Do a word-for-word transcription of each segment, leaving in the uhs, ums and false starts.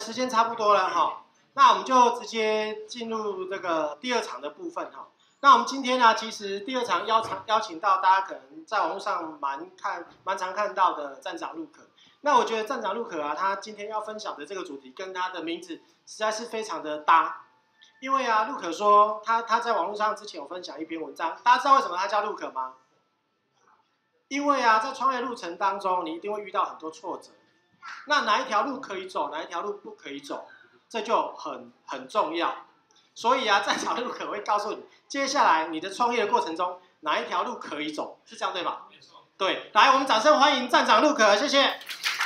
时间差不多了哈，那我们就直接进入这个第二场的部分哈。那我们今天呢，其实第二场邀请邀请到大家可能在网络上蛮看蛮常看到的站长陆可。那我觉得站长陆可啊，他今天要分享的这个主题跟他的名字实在是非常的搭，因为啊，陆可说他他在网络上之前有分享一篇文章，大家知道为什么他叫陆可吗？因为啊，在创业路程当中，你一定会遇到很多挫折。那哪一条路可以走，哪一条路不可以走，这就很很重要。所以啊，站长陆可会告诉你，接下来你的创业的过程中，哪一条路可以走，是这样对吧？对，来，我们掌声欢迎站长陆可，谢谢。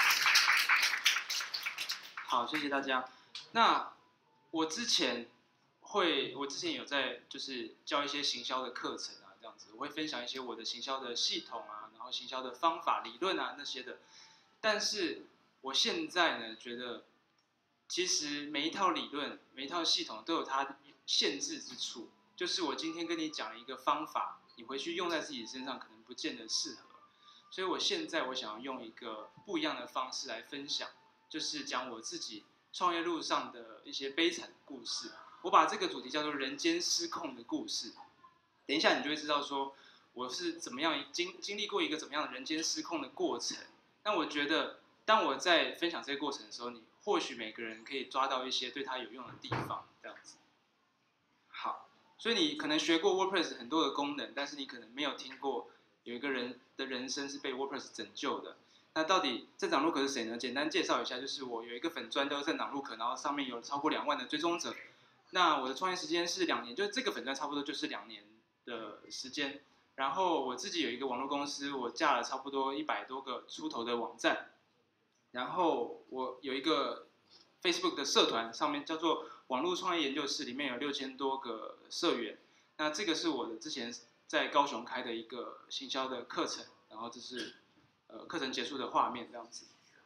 好，谢谢大家。那我之前会，我之前有在就是教一些行销的课程啊，这样子，我会分享一些我的行销的系统啊，然后行销的方法、理论啊那些的。但是我现在呢，觉得其实每一套理论、每一套系统都有它限制之处。就是我今天跟你讲一个方法，你回去用在自己身上可能不见得适合。所以我现在我想要用一个不一样的方式来分享，就是讲我自己创业路上的一些悲惨的故事。我把这个主题叫做人间失控的故事。等一下你就会知道说我是怎么样经经历过一个怎么样的人间失控的过程。那我觉得，当我在分享这个过程的时候，你或许每个人可以抓到一些对他有用的地方，这样子。好，所以你可能学过 WordPress 很多的功能，但是你可能没有听过有一个人的人生是被 WordPress 拯救的。那到底站长陆可是谁呢？简单介绍一下，就是我有一个粉专叫站长陆可，然后上面有超过两万的追踪者。那我的创业时间是两年，就是这个粉专差不多就是两年的时间。然后我自己有一个网络公司，我架了差不多一百多个出头的网站。然后我有一个 Facebook 的社团，上面叫做网络创业研究室，里面有六千多个社员。那这个是我的之前在高雄开的一个行销的课程，然后这是呃课程结束的画面这样子。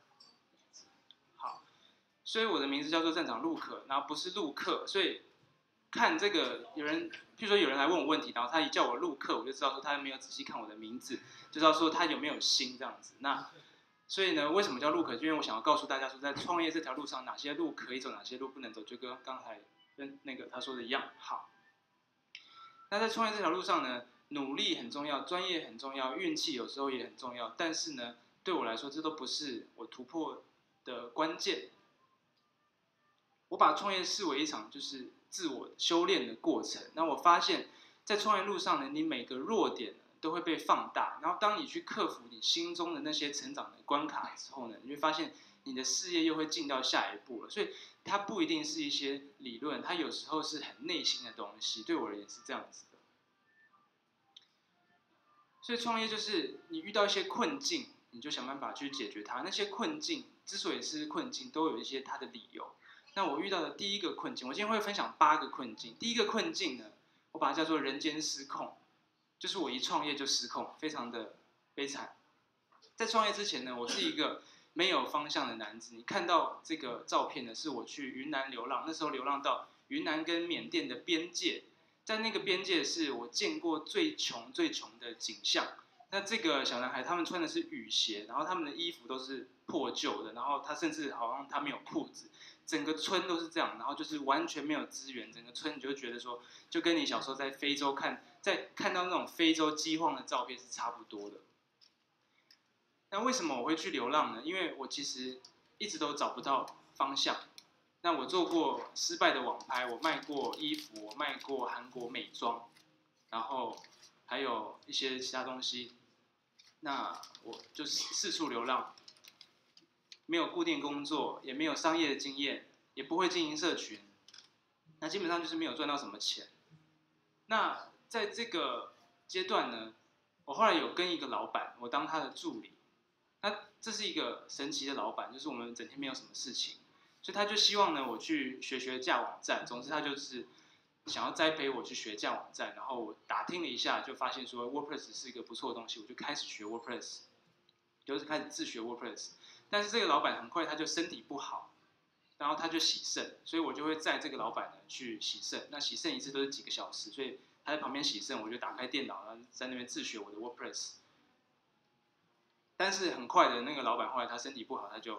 好，所以我的名字叫做站长陆可，然后不是陆克，所以看这个有人，譬如说有人来问我问题，然后他一叫我陆克，我就知道说他没有仔细看我的名字，就知道说他有没有心这样子。那所以呢，为什么叫陆可？因为我想要告诉大家说，在创业这条路上，哪些路可以走，哪些路不能走，就跟刚才跟那个他说的一样。好，那在创业这条路上呢，努力很重要，专业很重要，运气有时候也很重要。但是呢，对我来说，这都不是我突破的关键。我把创业视为一场就是自我修炼的过程。那我发现，在创业路上呢，你每个弱点都会被放大。然后当你去克服你心中的那些成长的关卡之后呢，你会发现你的事业又会进到下一步了。所以它不一定是一些理论，它有时候是很内心的东西。对我而言是这样子的。所以创业就是你遇到一些困境，你就想办法去解决它。那些困境之所以是困境，都有一些它的理由。那我遇到的第一个困境，我今天会分享八个困境。第一个困境呢，我把它叫做人间失控，就是我一创业就失控，非常的悲惨。在创业之前呢，我是一个没有方向的男子。你看到这个照片呢，是我去云南流浪，那时候流浪到云南跟缅甸的边界，在那个边界是我见过最穷最穷的景象。那这个小男孩他们穿的是雨鞋，然后他们的衣服都是破旧的，然后他甚至好像他没有裤子。整个村都是这样，然后就是完全没有资源，整个村你就觉得说，就跟你小时候在非洲看，在看到那种非洲饥荒的照片是差不多的。那为什么我会去流浪呢？因为我其实一直都找不到方向。那我做过失败的网拍，我卖过衣服，我卖过韩国美妆，然后还有一些其他东西。那我就四处流浪。没有固定工作，也没有商业的经验，也不会经营社群，那基本上就是没有赚到什么钱。那在这个阶段呢，我后来有跟一个老板，我当他的助理。那这是一个神奇的老板，就是我们整天没有什么事情，所以他就希望呢我去学学架网站。总之他就是想要栽培我去学架网站。然后我打听了一下，就发现说 WordPress 是一个不错的东西，我就开始学 WordPress， 就是开始自学 WordPress。但是这个老板很快他就身体不好，然后他就洗肾，所以我就会载这个老板呢去洗肾。那洗肾一次都是几个小时，所以他在旁边洗肾，我就打开电脑，然后在那边自学我的 WordPress。但是很快的，那个老板后来他身体不好，他就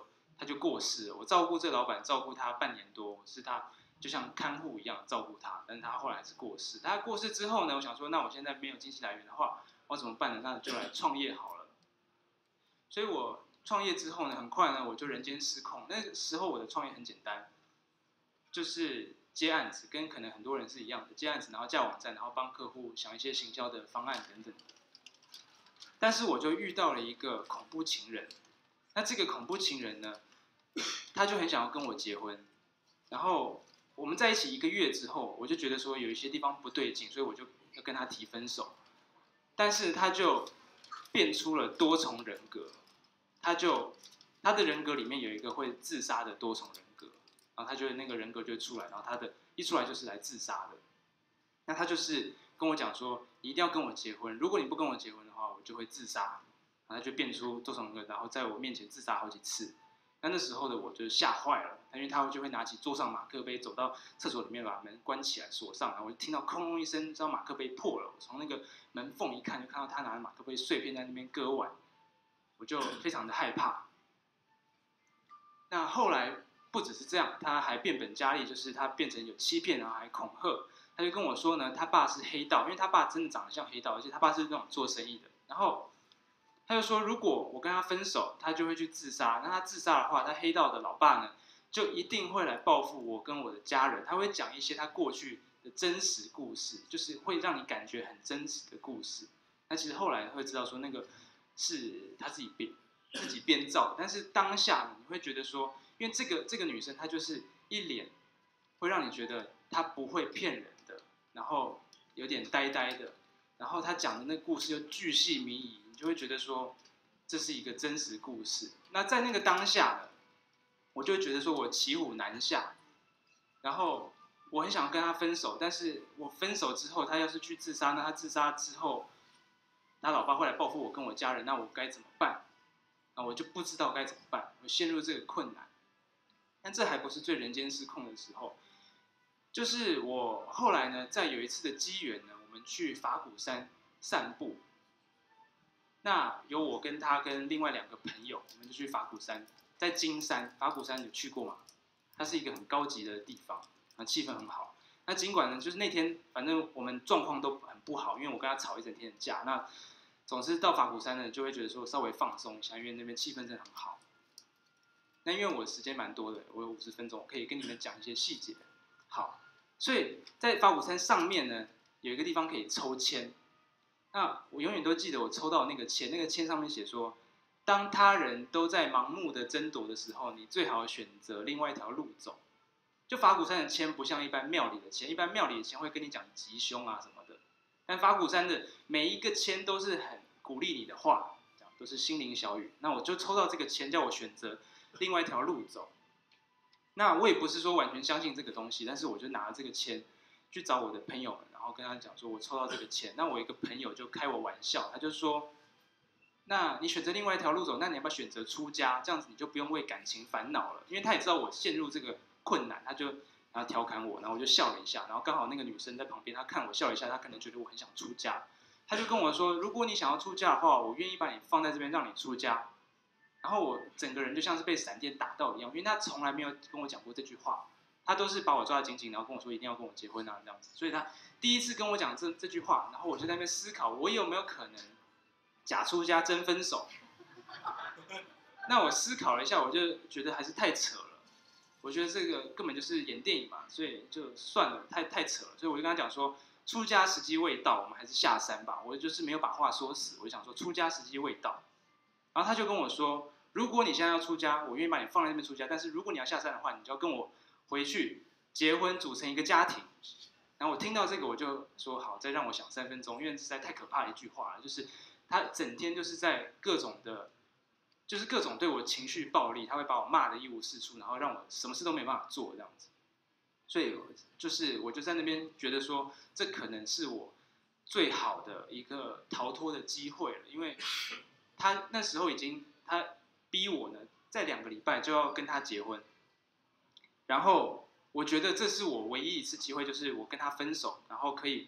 他就过世了。我照顾这个老板照顾他半年多，我是他就像看护一样照顾他，但是他后来还是过世。他过世之后呢，我想说，那我现在没有经济来源的话，我怎么办呢？那就来创业好了。所以我创业之后呢，很快呢我就人间失控。那个时候我的创业很简单，就是接案子，跟可能很多人是一样的，接案子，然后架网站，然后帮客户想一些行销的方案等等。但是我就遇到了一个恐怖情人，那这个恐怖情人呢，他就很想要跟我结婚，然后我们在一起一个月之后，我就觉得说有一些地方不对劲，所以我就要跟他提分手。但是他就变出了多重人格，他就他的人格里面有一个会自杀的多重人格，然后他就那个人格就出来，然后他的一出来就是来自杀的。那他就是跟我讲说，你一定要跟我结婚，如果你不跟我结婚的话，我就会自杀。然后他就变出多重人格，然后在我面前自杀好几次。那那时候的我就吓坏了，因为他就会拿起桌上马克杯，走到厕所里面把门关起来锁上，然后我就听到空一声，知道马克杯破了。我从那个门缝一看，就看到他拿着马克杯碎片在那边割腕，我就非常的害怕。那后来不只是这样，他还变本加厉，就是他变成有欺骗，然后还恐吓。他就跟我说呢，他爸是黑道，因为他爸真的长得像黑道，而且他爸是那种做生意的。然后他就说，如果我跟他分手，他就会去自杀。那他自杀的话，他黑道的老爸呢，就一定会来报复我跟我的家人。他会讲一些他过去的真实故事，就是会让你感觉很真实的故事。那其实后来会知道说，那个是他自己编自己编造的。但是当下呢，你会觉得说，因为这个这个女生她就是一脸会让你觉得她不会骗人的，然后有点呆呆的，然后她讲的那个故事又巨细靡遗。你就会觉得说，这是一个真实故事。那在那个当下呢，我就会觉得说我骑虎难下，然后我很想跟他分手，但是我分手之后，他要是去自杀，那他自杀之后，他老爸会来报复我跟我家人，那我该怎么办？那我就不知道该怎么办，我陷入这个困难。但这还不是最人间失控的时候，就是我后来呢，在有一次的机缘呢，我们去法鼓山散步。那有我跟他跟另外两个朋友，我们就去法鼓山，在金山。法鼓山有去过吗？它是一个很高级的地方，啊，气氛很好。那尽管呢，就是那天反正我们状况都很不好，因为我跟他吵一整天的架。那总是到法鼓山呢，就会觉得说稍微放松一下，因为那边气氛真的很好。那因为我时间蛮多的，我有五十分钟，我可以跟你们讲一些细节。好，所以在法鼓山上面呢，有一个地方可以抽签。那我永远都记得我抽到那个签，那个签上面写说，当他人都在盲目的争夺的时候，你最好选择另外一条路走。就法鼓山的签不像一般庙里的签，一般庙里的签会跟你讲吉凶啊什么的，但法鼓山的每一个签都是很鼓励你的话，这样都是心灵小语。那我就抽到这个签，叫我选择另外一条路走。那我也不是说完全相信这个东西，但是我就拿了这个签去找我的朋友们，然后跟他讲说我抽到这个签。那我一个朋友就开我玩笑，他就说，那你选择另外一条路走，那你要不要选择出家？这样子你就不用为感情烦恼了。因为他也知道我陷入这个困难，他就然后调侃我，然后我就笑了一下，然后刚好那个女生在旁边，她看我笑了一下，她可能觉得我很想出家，她就跟我说，如果你想要出家的话，我愿意把你放在这边让你出家。然后我整个人就像是被闪电打到一样，因为他从来没有跟我讲过这句话，他都是把我抓得紧紧，然后跟我说一定要跟我结婚啊这样子。所以他第一次跟我讲这这句话，然后我就在那边思考，我有没有可能假出家真分手？那我思考了一下，我就觉得还是太扯了。我觉得这个根本就是演电影嘛，所以就算了，太太扯了。所以我就跟他讲说，出家时机未到，我们还是下山吧。我就是没有把话说死，我就想说出家时机未到。然后他就跟我说，如果你现在要出家，我愿意把你放在那边出家，但是如果你要下山的话，你就要跟我回去结婚，组成一个家庭。然后我听到这个，我就说好，再让我想三分钟，因为实在太可怕的一句话了，就是他整天就是在各种的，就是各种对我情绪暴力，他会把我骂得一无是处，然后让我什么事都没办法做这样子。所以就是我就在那边觉得说，这可能是我最好的一个逃脱的机会了，因为他那时候已经他逼我呢，在两个礼拜就要跟他结婚，然后我觉得这是我唯一一次机会，就是我跟他分手，然后可以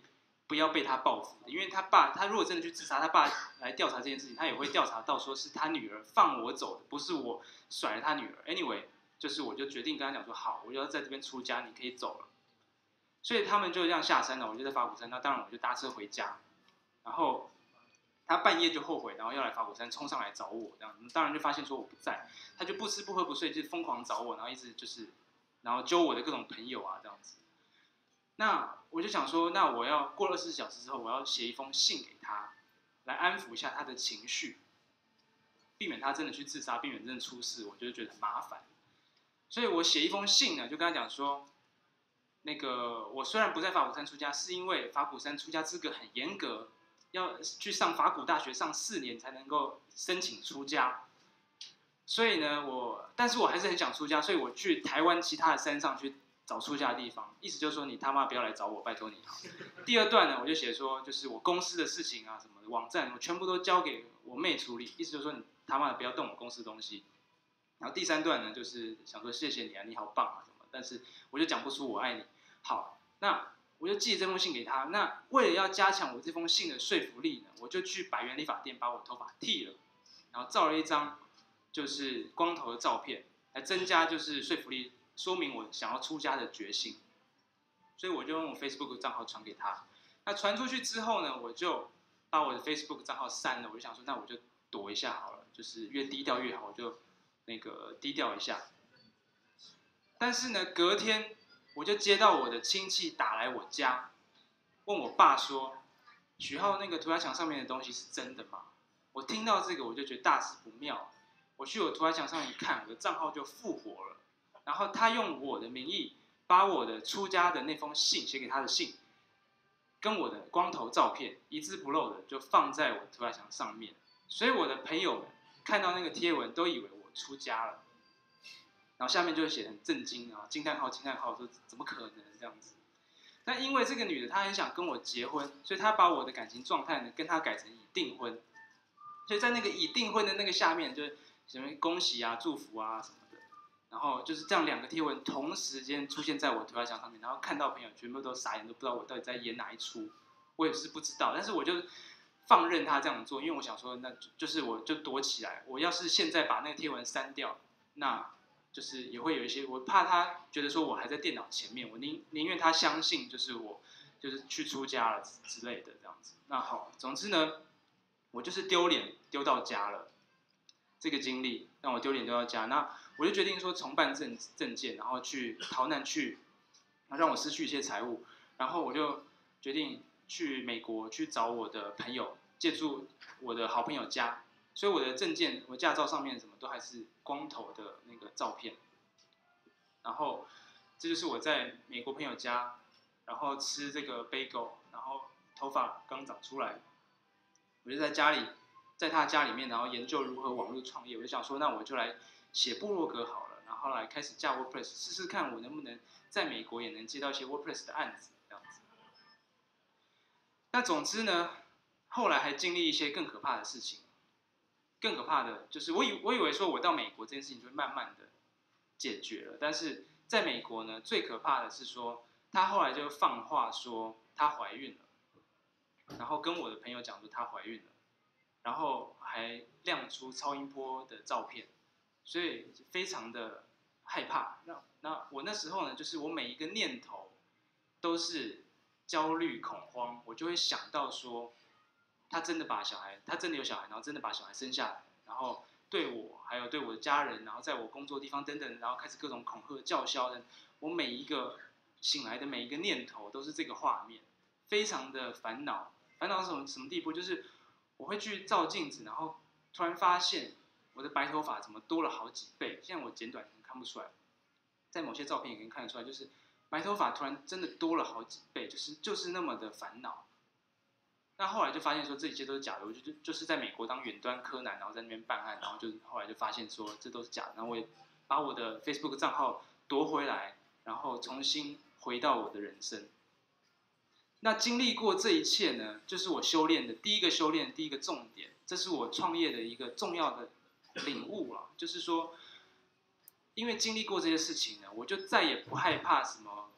不要被他报复的，因为他爸他如果真的去自杀，他爸来调查这件事情，他也会调查到说是他女儿放我走的，不是我甩了他女儿。Anyway， 就是我就决定跟他讲说，好，我就要在这边出家，你可以走了。所以他们就这样下山了，我就在法鼓山，那当然我就搭车回家，然后他半夜就后悔，然后要来法鼓山冲上来找我，这样，当然就发现说我不在，他就不吃不喝不睡，就疯狂找我，然后一直就是，然后揪我的各种朋友啊这样子。那我就想说，那我要过二十四小时之后，我要写一封信给他，来安抚一下他的情绪，避免他真的去自杀，避免真的出事，我就觉得很麻烦。所以我写一封信呢，就跟他讲说，那个我虽然不在法鼓山出家，是因为法鼓山出家资格很严格，要去上法鼓大学上四年才能够申请出家。所以呢，我但是我还是很想出家，所以我去台湾其他的山上去找出家的地方，意思就是说你他妈不要来找我，拜托你好。第二段呢，我就写说，就是我公司的事情啊，什么网站，我全部都交给我妹处理，意思就是说你他妈的不要动我公司的东西。然后第三段呢，就是想说谢谢你啊，你好棒啊什么，但是我就讲不出我爱你。好，那我就寄这封信给他。那为了要加强我这封信的说服力呢，我就去百元理发店把我头发剃了，然后照了一张就是光头的照片，来增加就是说服力，说明我想要出家的决心。所以我就用我 Facebook 账号传给他。那传出去之后呢，我就把我的 Facebook 账号删了。我就想说，那我就躲一下好了，就是越低调越好，我就那个低调一下。但是呢，隔天我就接到我的亲戚打来我家，问我爸说，许浩那个涂鸦墙上面的东西是真的吗？我听到这个我就觉得大事不妙。我去我涂鸦墙上一看，我的账号就复活了。然后他用我的名义把我的出家的那封信写给他的信，跟我的光头照片一字不漏的就放在我的涂鸦墙上面。所以我的朋友们看到那个贴文都以为我出家了，然后下面就写很震惊啊，惊叹号惊叹号，说怎么可能这样子？但因为这个女的她很想跟我结婚，所以她把我的感情状态呢跟她改成已订婚。所以在那个已订婚的那个下面，就是什么恭喜啊、祝福啊什么的，然后就是这样两个贴文同时间出现在我涂鸦墙上面，然后看到朋友全部都傻眼，都不知道我到底在演哪一出，我也是不知道，但是我就放任他这样做，因为我想说，那就是我就躲起来，我要是现在把那个贴文删掉，那就是也会有一些，我怕他觉得说我还在电脑前面，我宁宁愿他相信就是我就是去出家了之类的这样子。那好，总之呢，我就是丢脸丢到家了，这个经历让我丢脸丢到家，那我就决定说重办证证件，然后去逃难去，让我失去一些财物，然后我就决定去美国去找我的朋友，借住我的好朋友家。所以我的证件、我驾照上面什么都还是光头的那个照片。然后这就是我在美国朋友家，然后吃这个 bagel， 然后头发刚长出来，我就在家里，在他家里面，然后研究如何网络创业。我就想说，那我就来写部落格好了，然后来开始架 WordPress， 试试看我能不能在美国也能接到一些 WordPress 的案子这样子。那总之呢，后来还经历一些更可怕的事情。更可怕的就是我以我以为说我到美国这件事情就会慢慢的解决了，但是在美国呢，最可怕的是说她后来就放话说她怀孕了，然后跟我的朋友讲说她怀孕了，然后还亮出超音波的照片，所以非常的害怕。那那我那时候呢，就是我每一个念头都是焦虑恐慌，我就会想到说。他真的把小孩，他真的有小孩，然后真的把小孩生下来，然后对我还有对我的家人，然后在我工作地方等等，然后开始各种恐吓叫嚣的。我每一个醒来的每一个念头都是这个画面，非常的烦恼。烦恼到什么什么地步？就是我会去照镜子，然后突然发现我的白头发怎么多了好几倍。现在我剪短可能看不出来，在某些照片也可以看得出来，就是白头发突然真的多了好几倍，就是就是那么的烦恼。那后来就发现说这一切都是假的，我就就是在美国当远端柯南，然后在那边办案，然后就后来就发现说这都是假的，然后我也把我的 Facebook 账号夺回来，然后重新回到我的人生。那经历过这一切呢，就是我修炼的第一个修炼，第一个重点，这是我创业的一个重要的领悟啊，就是说，因为经历过这些事情呢，我就再也不害怕什么。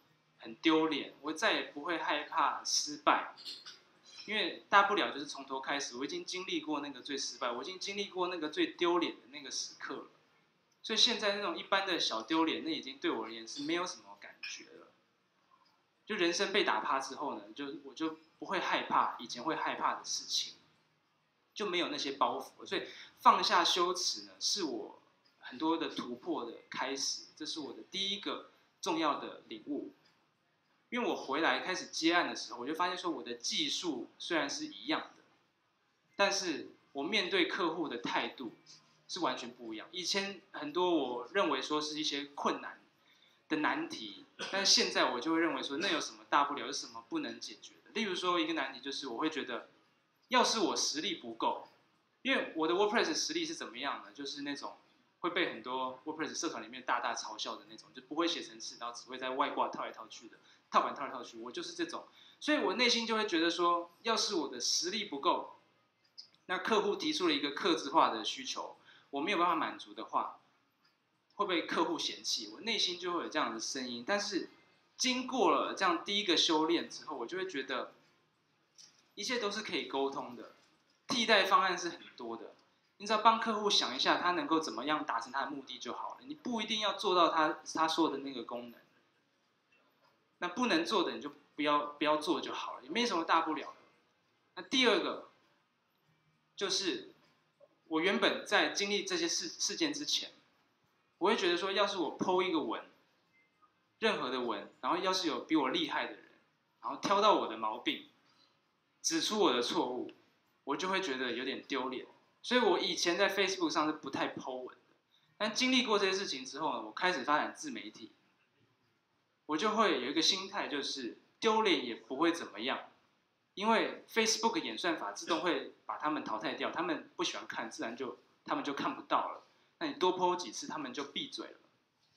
很丢脸，我再也不会害怕失败，因为大不了就是从头开始。我已经经历过那个最失败，我已经经历过那个最丢脸的那个时刻了。所以现在那种一般的小丢脸，那已经对我而言是没有什么感觉了。就人生被打趴之后呢，就我就不会害怕以前会害怕的事情，就没有那些包袱了。所以放下羞耻呢，是我很多的突破的开始，这是我的第一个重要的领悟。因为我回来开始接案的时候，我就发现说我的技术虽然是一样的，但是我面对客户的态度是完全不一样。以前很多我认为说是一些困难的难题，但是现在我就会认为说那有什么大不了，有什么不能解决的。例如说一个难题就是我会觉得，要是我实力不够，因为我的 WordPress 实力是怎么样呢？就是那种会被很多 WordPress 社团里面大大嘲笑的那种，就不会写程式，然后只会在外挂套来套去的，套板套来套去，我就是这种。所以我内心就会觉得说，要是我的实力不够，那客户提出了一个客制化的需求，我没有办法满足的话，会被客户嫌弃，我内心就会有这样的声音。但是经过了这样第一个修炼之后，我就会觉得一切都是可以沟通的，替代方案是很多的。你只要帮客户想一下，他能够怎么样达成他的目的就好了。你不一定要做到他他说的那个功能，那不能做的你就不要不要做就好了，也没什么大不了的。那第二个就是我原本在经历这些事事件之前，我会觉得说，要是我 po 一个文，任何的文，然后要是有比我厉害的人，然后挑到我的毛病，指出我的错误，我就会觉得有点丢脸。所以我以前在 Facebook 上是不太 po 文的，但经历过这些事情之后呢，我开始发展自媒体，我就会有一个心态，就是丢脸也不会怎么样，因为 Facebook 演算法自动会把他们淘汰掉，他们不喜欢看，自然就他们就看不到了。那你多 po 几次，他们就闭嘴了。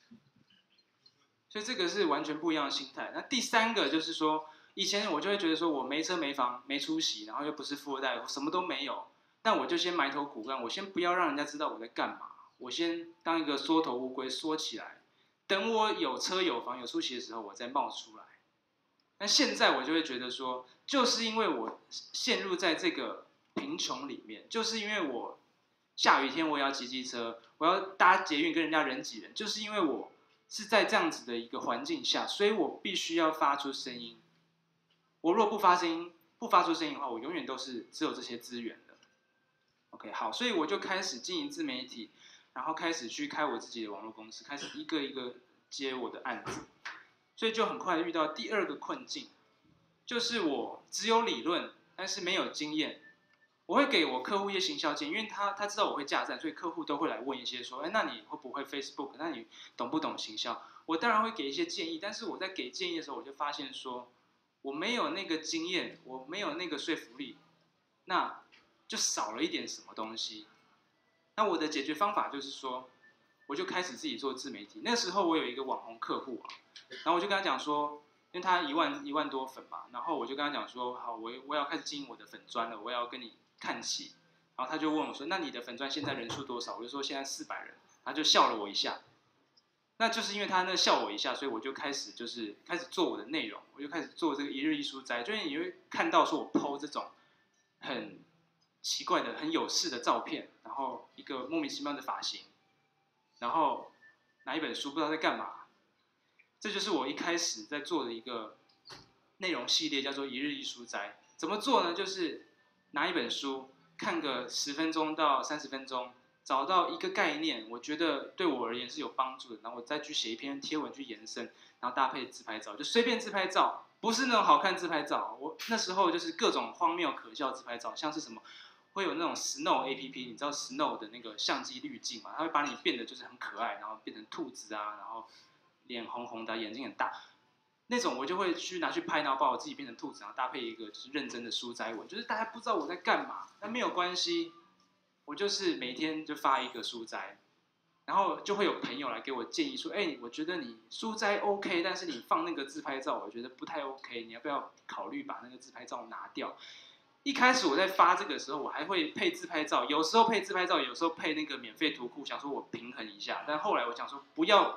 所以这个是完全不一样的心态。那第三个就是说，以前我就会觉得说我没车没房没出息，然后又不是富二代，我什么都没有。但我就先埋头苦干，我先不要让人家知道我在干嘛，我先当一个缩头乌龟缩起来，等我有车有房有出息的时候，我再冒出来。那现在我就会觉得说，就是因为我陷入在这个贫穷里面，就是因为我下雨天我也要骑机车，我要搭捷运跟人家人挤人，就是因为我是在这样子的一个环境下，所以我必须要发出声音。我如果不发声音，不发出声音的话，我永远都是只有这些资源的。OK， 好，所以我就开始经营自媒体，然后开始去开我自己的网络公司，开始一个一个接我的案子，所以就很快遇到第二个困境，就是我只有理论，但是没有经验。我会给我客户一些行销建议，因为他他知道我会架站，所以客户都会来问一些说，哎，那你会不会 Facebook？ 那你懂不懂行销？我当然会给一些建议，但是我在给建议的时候，我就发现说，我没有那个经验，我没有那个说服力，那就少了一点什么东西。那我的解决方法就是说，我就开始自己做自媒体。那时候我有一个网红客户啊，然后我就跟他讲说，因为他一万一万多粉嘛，然后我就跟他讲说，好，我我要开始经营我的粉专了，我要跟你看齐。然后他就问我说，那你的粉专现在人数多少？我就说现在四百人，他就笑了我一下。那就是因为他那笑我一下，所以我就开始就是开始做我的内容，我就开始做这个一日一书斋，就是你会看到说我 po 这种很奇怪的、很有事的照片，然后一个莫名其妙的发型，然后拿一本书不知道在干嘛。这就是我一开始在做的一个内容系列，叫做一日一书斋。怎么做呢？就是拿一本书看个十分钟到三十分钟，找到一个概念，我觉得对我而言是有帮助的，然后我再去写一篇贴文去延伸，然后搭配自拍照，就随便自拍照，不是那种好看自拍照。我那时候就是各种荒谬可笑自拍照，像是什么会有那种 Snow A P P， 你知道 Snow 的那个相机滤镜嘛？它会把你变得就是很可爱，然后变成兔子啊，然后脸红红的，眼睛很大。那种我就会去拿去拍，然后把我自己变成兔子，然后搭配一个就是认真的书斋文，就是大家不知道我在干嘛，但没有关系，我就是每天就发一个书斋，然后就会有朋友来给我建议说，哎、欸，我觉得你书斋 OK， 但是你放那个自拍照，我觉得不太 OK， 你要不要考虑把那个自拍照拿掉？一开始我在发这个时候，我还会配自拍照，有时候配自拍照，有时候配那个免费图库，想说我平衡一下，但后来我想说不要。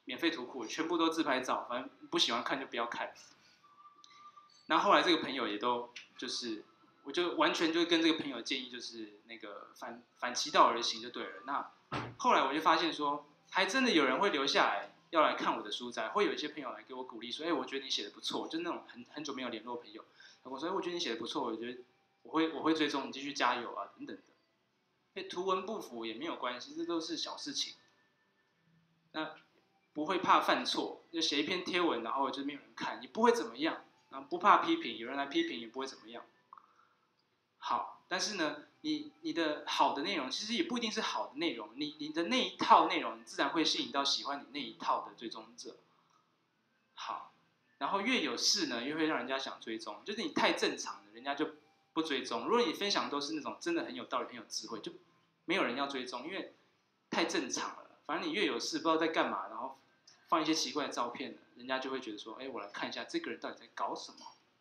免费图库，全部都自拍照，反正不喜欢看就不要看。然后后来这个朋友也都就是，我就完全就跟这个朋友建议，就是那个反反其道而行就对了。那后来我就发现说，还真的有人会留下来要来看我的书斋，会有一些朋友来给我鼓励说，哎，我觉得你写的不错，就是那种很很久没有联络的朋友，我说，哎，我觉得你写的不错，我觉得我会我会追踪你，继续加油啊，等等的。哎，图文不符也没有关系，这都是小事情。那不会怕犯错，就写一篇贴文，然后就没有人看，也不会怎么样。然后不怕批评，有人来批评也不会怎么样。好，但是呢，你你的好的内容其实也不一定是好的内容，你你的那一套内容自然会吸引到喜欢你那一套的追踪者。好，然后越有事呢，越会让人家想追踪，就是你太正常了，人家就不追踪。如果你分享都是那种真的很有道理、很有智慧，就没有人要追踪，因为太正常了。反正你越有事，不知道在干嘛，然后放一些奇怪的照片，人家就会觉得说，哎，我来看一下这个人到底在搞什么。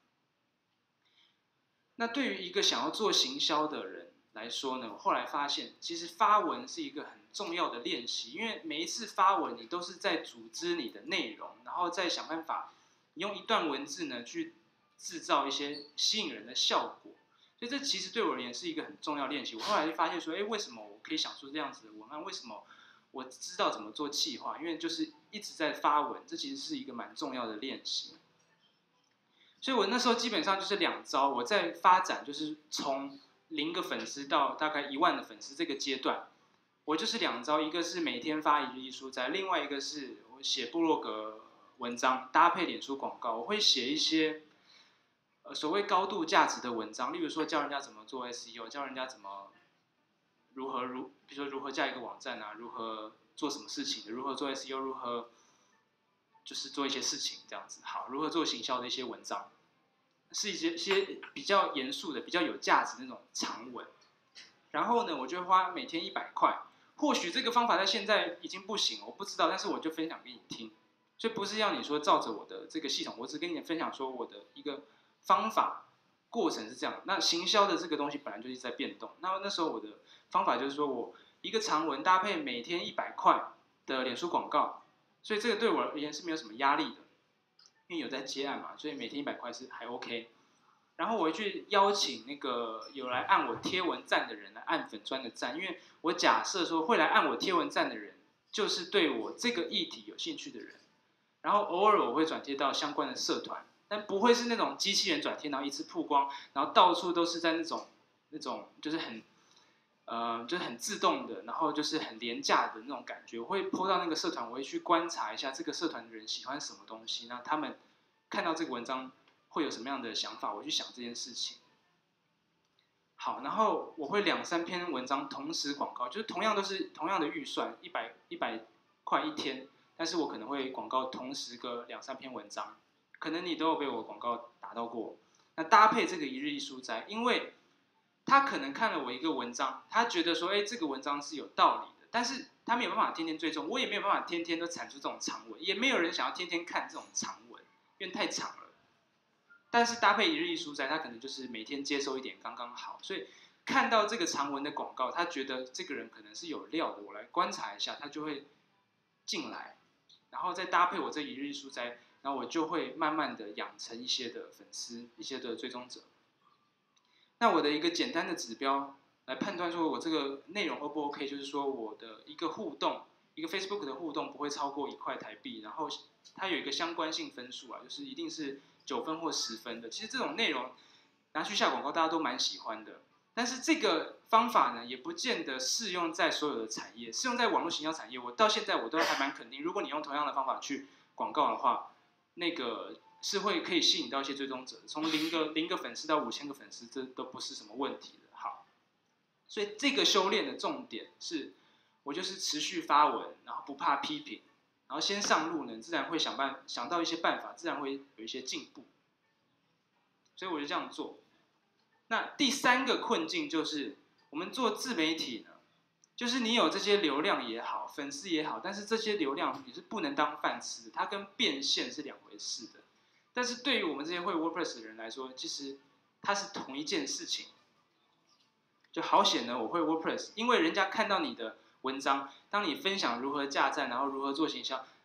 那对于一个想要做行销的人来说呢，我后来发现，其实发文是一个很重要的练习，因为每一次发文，你都是在组织你的内容，然后再想办法用一段文字呢去制造一些吸引人的效果。所以这其实对我而言是一个很重要的练习。我后来就发现说，哎，为什么我可以想出这样子的文案？为什么我知道怎么做企划？因为就是一直在发文，这其实是一个蛮重要的练习。所以我那时候基本上就是两招，我在发展就是从零个粉丝到大概一万的粉丝这个阶段，我就是两招，一个是每天发一日一书斋，另外一个是我写部落格文章搭配脸书广告，我会写一些呃所谓高度价值的文章，例如说教人家怎么做 S E O， 教人家怎么如何如，比如说如何架一个网站啊，如何做什么事情的，如何做 S E O， 如何就是做一些事情这样子。好，如何做行销的一些文章，是一些一些比较严肃的、比较有价值的那种长文。然后呢，我就会花每天一百块。或许这个方法在现在已经不行，我不知道，但是我就分享给你听。所以不是要你说照着我的这个系统，我只跟你分享说我的一个方法过程是这样。那行销的这个东西本来就是在变动。那那时候我的方法就是说我一个长文搭配每天一百块的脸书广告，所以这个对我而言是没有什么压力的，因为有在接案嘛，所以每天一百块是还 OK。然后我会去邀请那个有来按我贴文赞的人来按粉专的赞，因为我假设说会来按我贴文赞的人，就是对我这个议题有兴趣的人。然后偶尔我会转贴到相关的社团，但不会是那种机器人转贴，然后一次曝光，然后到处都是在那种那种就是很呃就是很自动的，然后就是很廉价的那种感觉。我会 po 到那个社团，我会去观察一下这个社团的人喜欢什么东西，那他们看到这个文章会有什么样的想法，我去想这件事情。好，然后我会两三篇文章同时广告，就是同样都是同样的预算，一百一百块一天，但是我可能会广告同时个两三篇文章，可能你都有被我广告打到过。那搭配这个一日一书斋，因为他可能看了我一个文章，他觉得说，哎，这个文章是有道理的，但是他没有办法天天追踪，我也没有办法天天都产出这种长文，也没有人想要天天看这种长文，因为太长了。但是搭配一日一书斋，他可能就是每天接收一点刚刚好，所以看到这个长文的广告，他觉得这个人可能是有料的，我来观察一下，他就会进来，然后再搭配我这一日一书斋，然后我就会慢慢的养成一些的粉丝，一些的追踪者。那我的一个简单的指标来判断说我这个内容 O 不 OK， 就是说我的一个互动，一个 Facebook 的互动不会超过一块台币，然后它有一个相关性分数啊，就是一定是九分或十分的。其实这种内容拿去下广告，大家都蛮喜欢的。但是这个方法呢，也不见得适用在所有的产业，适用在网络行销产业。我到现在我都还蛮肯定，如果你用同样的方法去广告的话，那个是会可以吸引到一些追踪者，从零个零个粉丝到五千个粉丝，这都不是什么问题的。好，所以这个修炼的重点是，我就是持续发文，然后不怕批评，然后先上路呢，自然会想办想到一些办法，自然会有一些进步。所以我就这样做。那第三个困境就是，我们做自媒体呢，就是你有这些流量也好，粉丝也好，但是这些流量你是不能当饭吃的，它跟变现是两回事的。但是对于我们这些会 WordPress 的人来说，其实它是同一件事情。就好险呢，我会 WordPress， 因为人家看到你的文章，当你分享如何架站，然后如何做行销，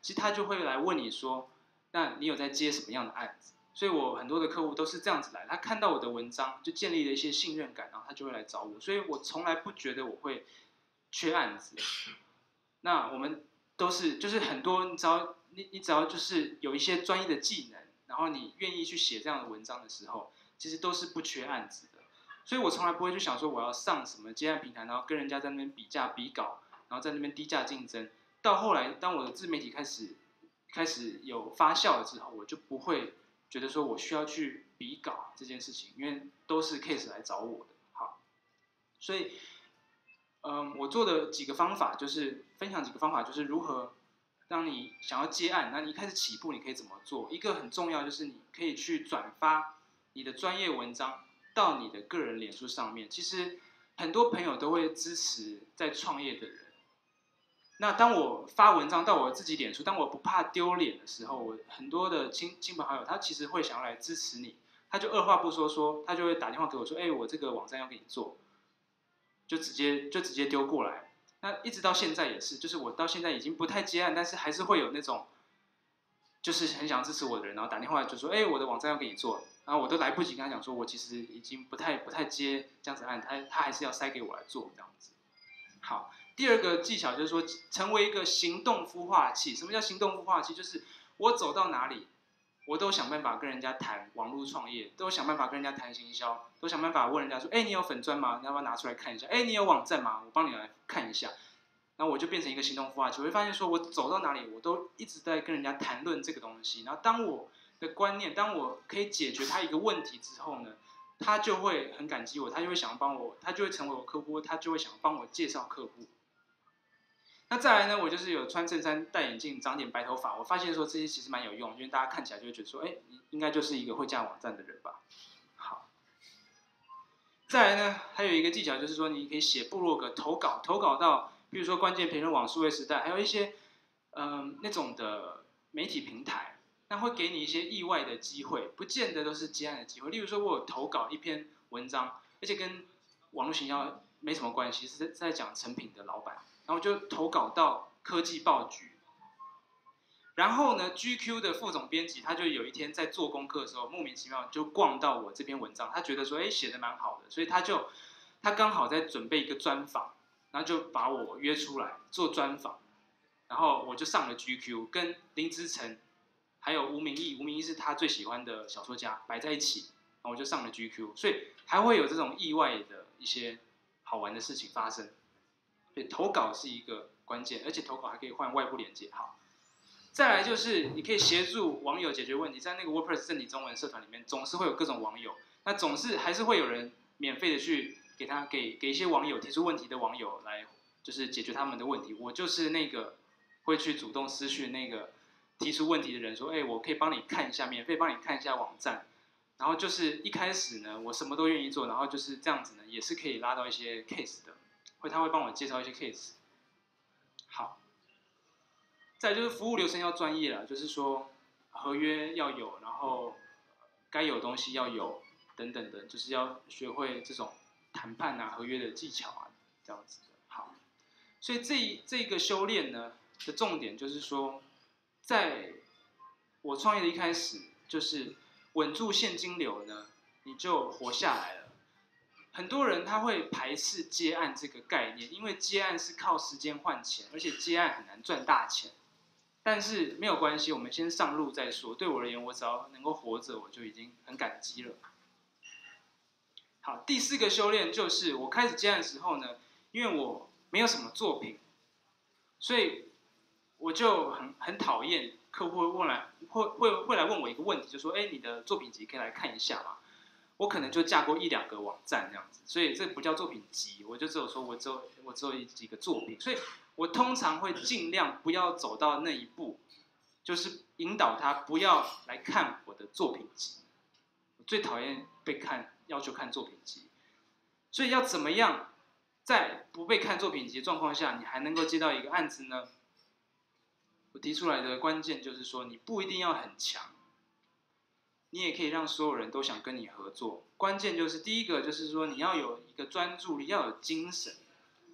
其实他就会来问你说，那你有在接什么样的案子？所以我很多的客户都是这样子来，他看到我的文章就建立了一些信任感，然后他就会来找我，所以我从来不觉得我会缺案子。那我们都是就是很多，你只要你你只要就是有一些专业的技能，然后你愿意去写这样的文章的时候，其实都是不缺案子的。所以我从来不会去想说我要上什么接案平台，然后跟人家在那边比价比稿，然后在那边低价竞争。到后来，当我的自媒体开始开始有发酵了之后，我就不会觉得说我需要去比稿这件事情，因为都是 case 来找我的。好，所以，嗯，我做的几个方法就是分享几个方法，就是如何当你想要接案，那你一开始起步你可以怎么做？一个很重要就是你可以去转发你的专业文章到你的个人脸书上面。其实很多朋友都会支持在创业的人。那当我发文章到我自己脸书，当我不怕丢脸的时候，我很多的亲亲朋好友他其实会想要来支持你，他就二话不说说，他就会打电话给我说，哎、欸，我这个网站要给你做，就直接就直接丢过来。那一直到现在也是，就是我到现在已经不太接案，但是还是会有那种就是很想支持我的人，然后打电话就说，哎、欸，我的网站要给你做，然后我都来不及跟他讲说，我其实已经不太不太接这样子案，他他还是要塞给我来做这样子。好。第二个技巧就是说，成为一个行动孵化器。什么叫行动孵化器？就是我走到哪里，我都想办法跟人家谈网络创业，都想办法跟人家谈行销，都想办法问人家说：“哎，你有粉专吗？你要不要拿出来看一下？哎，你有网站吗？我帮你来看一下。”然后我就变成一个行动孵化器。我会发现说，我走到哪里，我都一直在跟人家谈论这个东西。然后当我的观念，当我可以解决他一个问题之后呢，他就会很感激我，他就会想帮我，他就会成为我客户，他就会想帮我介绍客户。那再来呢，我就是有穿衬衫、戴眼镜、长点白头发。我发现说这些其实蛮有用，因为大家看起来就会觉得说，哎，你应该就是一个会架网站的人吧。好，再来呢，还有一个技巧就是说，你可以写部落格投稿，投稿到比如说关键评论网、数位时代，还有一些嗯、呃、那种的媒体平台，那会给你一些意外的机会，不见得都是接案的机会。例如说，我有投稿一篇文章，而且跟网络行销没什么关系，是在讲成品的老板。然后就投稿到科技报局，然后呢 ，G Q 的副总编辑他就有一天在做功课的时候，莫名其妙就逛到我这篇文章，他觉得说，哎，写的蛮好的，所以他就他刚好在准备一个专访，然后就把我约出来做专访，然后我就上了 G Q， 跟林之晨还有吴明义，吴明义是他最喜欢的小说家摆在一起，然后我就上了 G Q， 所以还会有这种意外的一些好玩的事情发生。所以投稿是一个关键，而且投稿还可以换外部连接。好，再来就是你可以协助网友解决问题，在那个 WordPress 正体中文社团里面，总是会有各种网友，那总是还是会有人免费的去给他给给一些网友提出问题的网友来，就是解决他们的问题。我就是那个会去主动私讯那个提出问题的人说，哎，我可以帮你看一下，免费帮你看一下网站。然后就是一开始呢，我什么都愿意做，然后就是这样子呢，也是可以拉到一些 case 的。会，他会帮我介绍一些 case。好，再来就是服务流程要专业了，就是说合约要有，然后该有的东西要有，等等的，就是要学会这种谈判啊、合约的技巧啊，这样子的。好，所以这这个修炼呢的重点就是说，在我创业的一开始，就是稳住现金流呢，你就活下来了。很多人他会排斥接案这个概念，因为接案是靠时间换钱，而且接案很难赚大钱。但是没有关系，我们先上路再说。对我而言，我只要能够活着，我就已经很感激了。好，第四个修炼就是我开始接案的时候呢，因为我没有什么作品，所以我就很很讨厌客户会问来会会会来问我一个问题，就说：哎，你的作品集可以来看一下吗？我可能就架过一两个网站这样子，所以这不叫作品集，我就只有说我只有我只有几个作品，所以我通常会尽量不要走到那一步，就是引导他不要来看我的作品集。我最讨厌被看要求看作品集，所以要怎么样在不被看作品集的状况下，你还能够接到一个案子呢？我提出来的关键就是说，你不一定要很强。你也可以让所有人都想跟你合作。关键就是第一个，就是说你要有一个专注力，要有精神。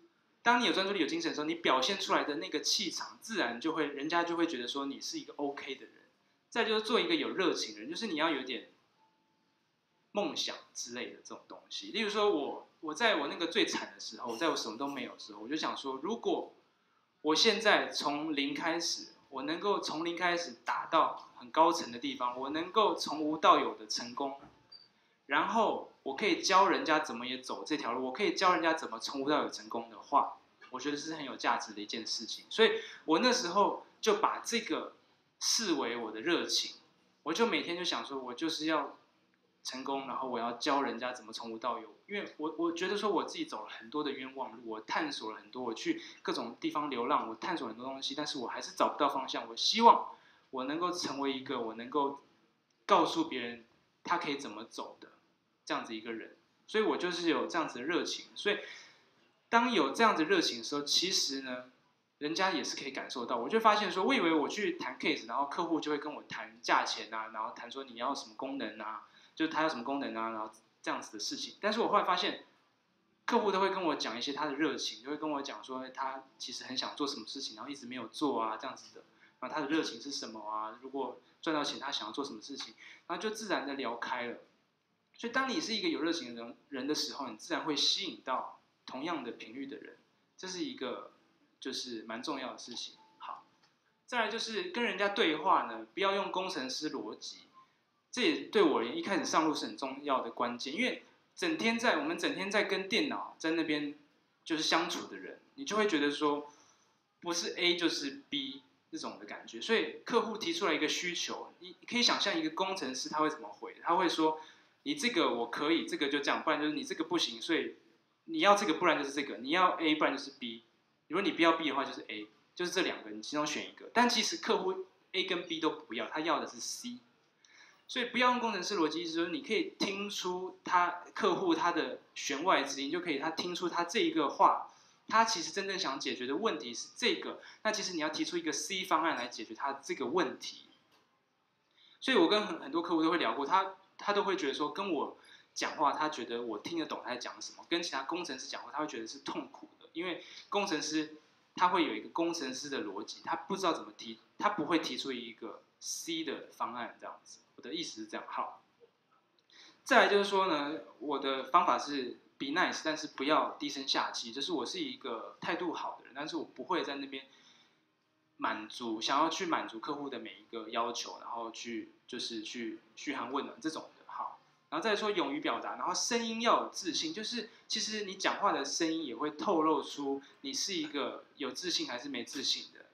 当你有专注力、有精神的时候，你表现出来的那个气场，自然就会，人家就会觉得说你是一个 OK 的人。再就是做一个有热情的人，就是你要有点梦想之类的这种东西。例如说我，我在我那个最惨的时候，在我什么都没有的时候，我就想说，如果我现在从零开始，我能够从零开始打到很高层的地方，我能够从无到有的成功，然后我可以教人家怎么也走这条路，我可以教人家怎么从无到有成功的话，我觉得是很有价值的一件事情。所以我那时候就把这个视为我的热情，我就每天就想说，我就是要成功，然后我要教人家怎么从无到有。因为我我觉得说我自己走了很多的冤枉路，我探索了很多，我去各种地方流浪，我探索很多东西，但是我还是找不到方向。我希望我能够成为一个我能够告诉别人他可以怎么走的这样子一个人，所以我就是有这样子的热情。所以当有这样子的热情的时候，其实呢，人家也是可以感受到。我就发现说，我以为我去谈 case， 然后客户就会跟我谈价钱啊，然后谈说你要什么功能啊，就是他要什么功能啊，然后这样子的事情。但是我后来发现，客户都会跟我讲一些他的热情，就会跟我讲说他其实很想做什么事情，然后一直没有做啊，这样子的。然后他的热情是什么啊？如果赚到钱，他想要做什么事情，然后就自然的聊开了。所以当你是一个有热情的人人的时候，你自然会吸引到同样的频率的人，这是一个就是蛮重要的事情。好，再来就是跟人家对话呢，不要用工程师逻辑。这也对我而言，一开始上路是很重要的关键，因为整天在我们整天在跟电脑在那边就是相处的人，你就会觉得说不是 A 就是 B 这种的感觉。所以客户提出来一个需求，你可以想象一个工程师他会怎么回？他会说你这个我可以，这个就这样，不然就是你这个不行，所以你要这个，不然就是这个，你要 A 不然就是 B。如果你不要 B 的话，就是 A， 就是这两个你其中选一个。但其实客户 A 跟 B 都不要，他要的是 C。所以不要用工程师逻辑，就是你可以听出他客户他的弦外之音，就可以他听出他这一个话，他其实真正想解决的问题是这个。那其实你要提出一个 C 方案来解决他这个问题。所以我跟很很多客户都会聊过，他他都会觉得说跟我讲话，他觉得我听得懂他在讲什么；跟其他工程师讲话，他会觉得是痛苦的，因为工程师他会有一个工程师的逻辑，他不知道怎么提，他不会提出一个 C 的方案这样子。我的意思是这样。好，再来就是说呢，我的方法是 be nice， 但是不要低声下气，就是我是一个态度好的人，但是我不会在那边满足想要去满足客户的每一个要求，然后去就是去嘘寒问暖这种的。好，然后再说勇于表达，然后声音要有自信，就是其实你讲话的声音也会透露出你是一个有自信还是没自信的。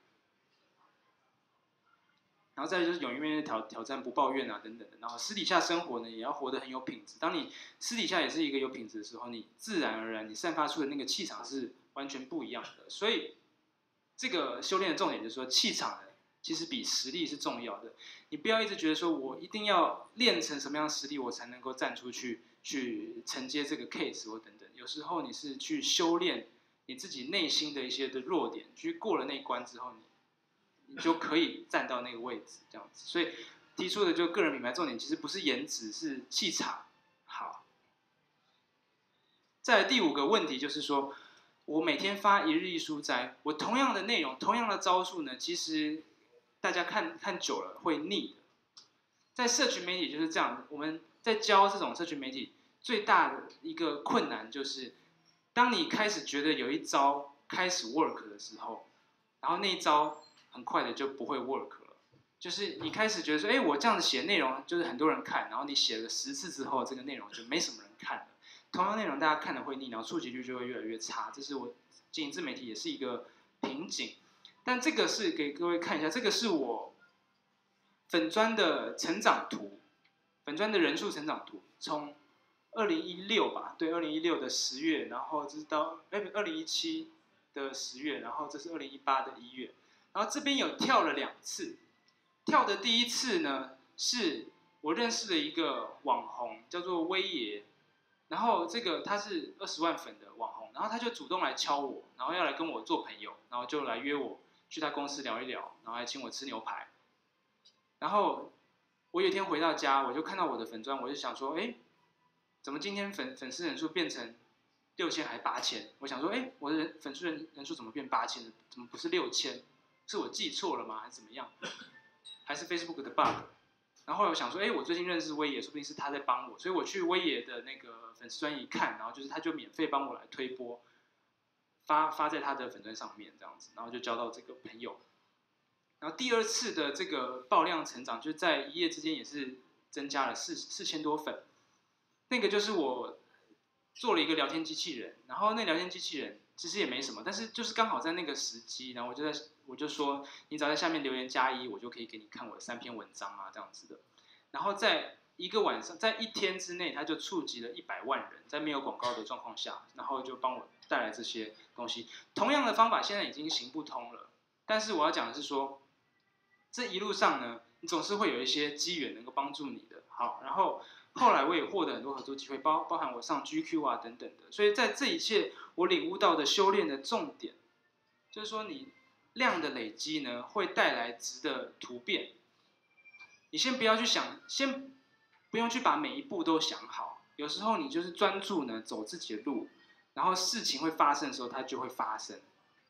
然后再就是勇于面对挑挑战，不抱怨啊等等的。然后私底下生活呢，也要活得很有品质。当你私底下也是一个有品质的时候，你自然而然你散发出的那个气场是完全不一样的。所以这个修炼的重点就是说，气场呢其实比实力是重要的。你不要一直觉得说我一定要练成什么样的实力，我才能够站出去去承接这个 case 或等等。有时候你是去修炼你自己内心的一些的弱点，去过了那一关之后，你。你就可以站到那个位置，这样子。所以提出的就个人品牌重点，其实不是颜值，是气场。好，再来第五个问题就是说，我每天发一日一书斋，我同样的内容，同样的招数呢，其实大家看看久了会腻的。在社群媒体就是这样，我们在教这种社群媒体最大的一个困难就是，当你开始觉得有一招开始 work 的时候，然后那一招很快的就不会 work 了，就是你开始觉得说，哎，我这样子写内容就是很多人看，然后你写了十次之后，这个内容就没什么人看了。同样内容大家看了会腻，然后触及率就会越来越差，这是我经营自媒体也是一个瓶颈。但这个是给各位看一下，这个是我粉专的成长图，粉专的人数成长图，从二零一六吧，对，二零一六的十月，然后这是到哎二零一七的十月，然后这是二零一八的一月。然后这边有跳了两次，跳的第一次呢，是我认识的一个网红，叫做威爷，然后这个他是二十万粉的网红，然后他就主动来敲我，然后要来跟我做朋友，然后就来约我去他公司聊一聊，然后还请我吃牛排。然后我有一天回到家，我就看到我的粉专，我就想说，哎，怎么今天粉粉丝人数变成六千还八千，我想说，哎，我的人粉丝人人数怎么变八千了？怎么不是六千？是我记错了吗？还是怎么样？还是 Facebook 的 bug？ 然后后来我想说，哎，我最近认识威爷，说不定是他在帮我，所以我去威爷的那个粉丝专页一看，然后就是他就免费帮我来推播，发发在他的粉专上面这样子，然后就交到这个朋友。然后第二次的这个爆量成长，就在一夜之间也是增加了四四千多粉。那个就是我做了一个聊天机器人，然后那聊天机器人其实也没什么，但是就是刚好在那个时机，然后我就在我就说，你只要在下面留言加一，我就可以给你看我的三篇文章啊这样子的。然后在一个晚上，在一天之内，他就触及了一百万人，在没有广告的状况下，然后就帮我带来这些东西。同样的方法现在已经行不通了，但是我要讲的是说，这一路上呢，你总是会有一些机缘能够帮助你的。好，然后后来我也获得很多合作机会，包包含我上 G Q 啊等等的。所以在这一切我领悟到的修炼的重点，就是说你量的累积呢，会带来质的突变。你先不要去想，先不用去把每一步都想好，有时候你就是专注呢走自己的路，然后事情会发生的时候，它就会发生。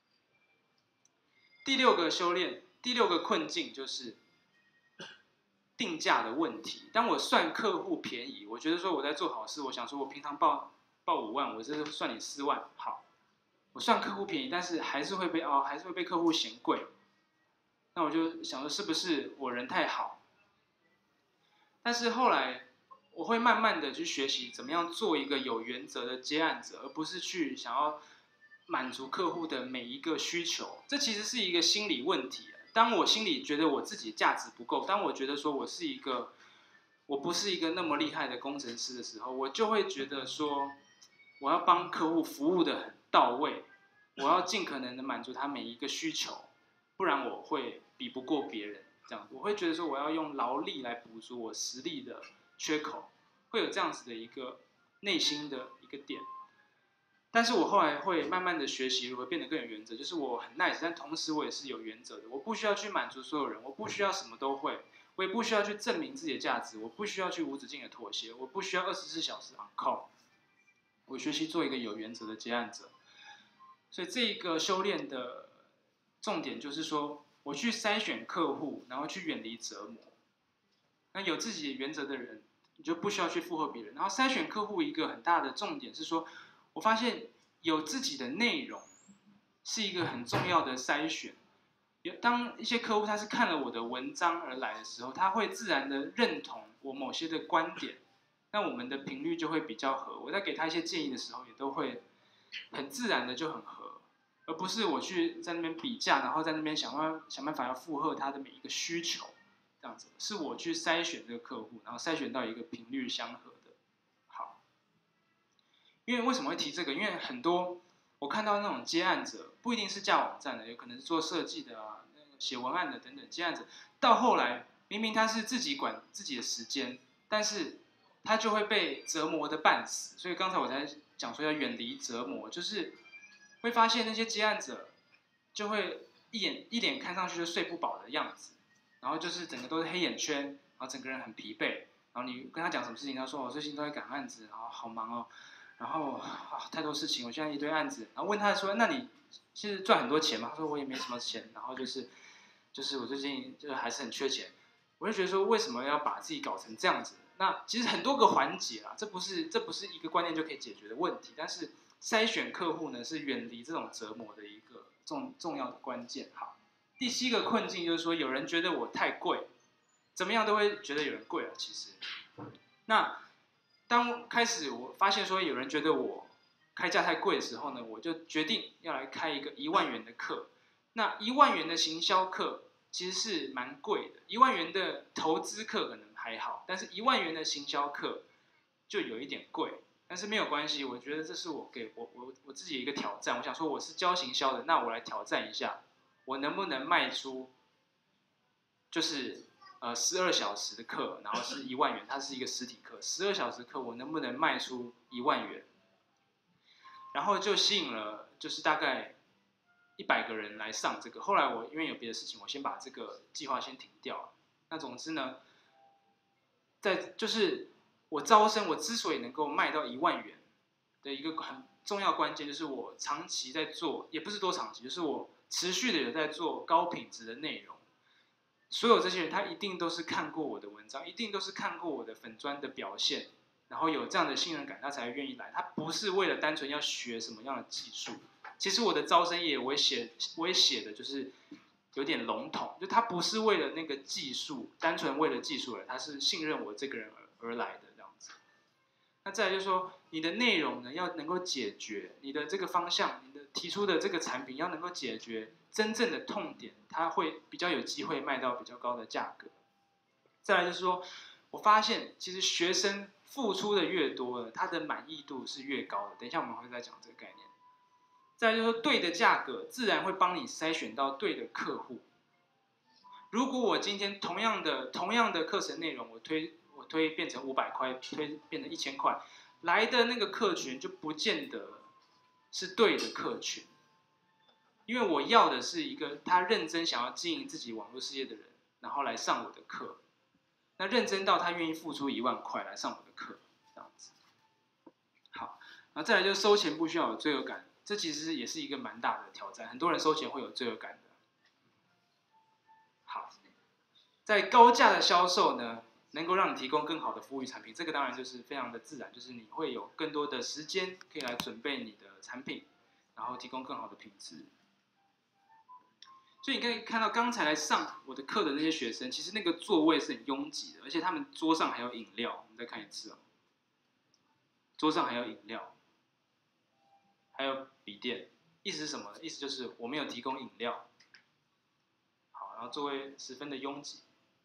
第六个修炼，第六个困境就是定价的问题。当我算客户便宜，我觉得说我在做好事，我想说我平常报报五万，我这算你四万，好，我算客户便宜，但是还是会被哦，还是会被客户嫌贵。那我就想说是不是我人太好？但是后来我会慢慢的去学习怎么样做一个有原则的接案者，而不是去想要满足客户的每一个需求。这其实是一个心理问题。当我心里觉得我自己价值不够，当我觉得说我是一个我不是一个那么厉害的工程师的时候，我就会觉得说我要帮客户服务的很到位，我要尽可能的满足他每一个需求，不然我会比不过别人。这样，我会觉得说我要用劳力来补足我实力的缺口，会有这样子的一个内心的一个点。但是我后来会慢慢的学习如何变得更有原则，就是我很 nice， 但同时我也是有原则的。我不需要去满足所有人，我不需要什么都会，我也不需要去证明自己的价值，我不需要去无止境的妥协，我不需要二十四小时 on call。我学习做一个有原则的接案者。所以这个修炼的重点就是说，我去筛选客户，然后去远离折磨。那有自己原则的人，你就不需要去附和别人。然后筛选客户一个很大的重点是说，我发现有自己的内容是一个很重要的筛选。当一些客户他是看了我的文章而来的时候，他会自然的认同我某些的观点，那我们的频率就会比较合。我在给他一些建议的时候，也都会很自然的就很合。而不是我去在那边比价，然后在那边想办法想办法要附和他的每一个需求，这样子是我去筛选这个客户，然后筛选到一个频率相合的。好，因为为什么会提这个？因为很多我看到那种接案者，不一定是架网站的，有可能是做设计的啊、写文案的等等接案者，到后来明明他是自己管自己的时间，但是他就会被折磨的半死。所以刚才我才讲说要远离折磨，就是。会发现那些接案者就会一眼一脸看上去就睡不饱的样子，然后就是整个都是黑眼圈，然后整个人很疲惫。然后你跟他讲什么事情，他说我最近都在赶案子，然后好忙哦，然后啊太多事情，我现在一堆案子。然后问他说，那你是赚很多钱吗？他说我也没什么钱，然后就是就是我最近就还是很缺钱。我就觉得说，为什么要把自己搞成这样子？那其实很多个环节啦，这不是这不是一个观念就可以解决的问题，但是。筛选客户呢，是远离这种折磨的一个重重要的关键。好，第七个困境就是说，有人觉得我太贵，怎么样都会觉得有人贵了。其实，那当开始我发现说有人觉得我开价太贵的时候呢，我就决定要来开一个一万元的课。那一万元的行销课其实是蛮贵的，一万元的投资课可能还好，但是一万元的行销课就有一点贵。但是没有关系，我觉得这是我给我我我自己一个挑战。我想说我是教行销的，那我来挑战一下，我能不能卖出，就是呃十二小时的课，然后是一万元，它是一个实体课，十二小时课我能不能卖出一万元？然后就吸引了就是大概一百个人来上这个。后来我因为有别的事情，我先把这个计划先停掉了。那总之呢，在就是。我招生，我之所以能够卖到一万元的一个很重要关键就是我长期在做，也不是多长期，就是我持续的有在做高品质的内容。所有这些人，他一定都是看过我的文章，一定都是看过我的粉专的表现，然后有这样的信任感，他才愿意来。他不是为了单纯要学什么样的技术。其实我的招生页我也写，我也写的就是有点笼统，就他不是为了那个技术，单纯为了技术而，他是信任我这个人而而来的这样子。那再来就是说，你的内容呢要能够解决你的这个方向，你的提出的这个产品要能够解决真正的痛点，它会比较有机会卖到比较高的价格。再来就是说，我发现其实学生付出的越多了，他的满意度是越高的。等一下我们会再讲这个概念。再来就是说，对的价格自然会帮你筛选到对的客户。如果我今天同样的同样的课程内容，我推我推变成五百块，推变成一千块，来的那个客群就不见得是对的客群。因为我要的是一个他认真想要经营自己网络事业的人，然后来上我的课。那认真到他愿意付出一万块来上我的课，这样子。好，然后再来就是收钱不需要有罪恶感，这其实也是一个蛮大的挑战，很多人收钱会有罪恶感的。好，在高价的销售呢，能够让你提供更好的服务与产品，这个当然就是非常的自然，就是你会有更多的时间可以来准备你的产品，然后提供更好的品质。所以你可以看到，刚才来上我的课的那些学生，其实那个座位是很拥挤的，而且他们桌上还有饮料。我们再看一次哦，桌上还有饮料，还有笔电。意思是什么呢？意思就是我没有提供饮料。好，然后座位十分的拥挤。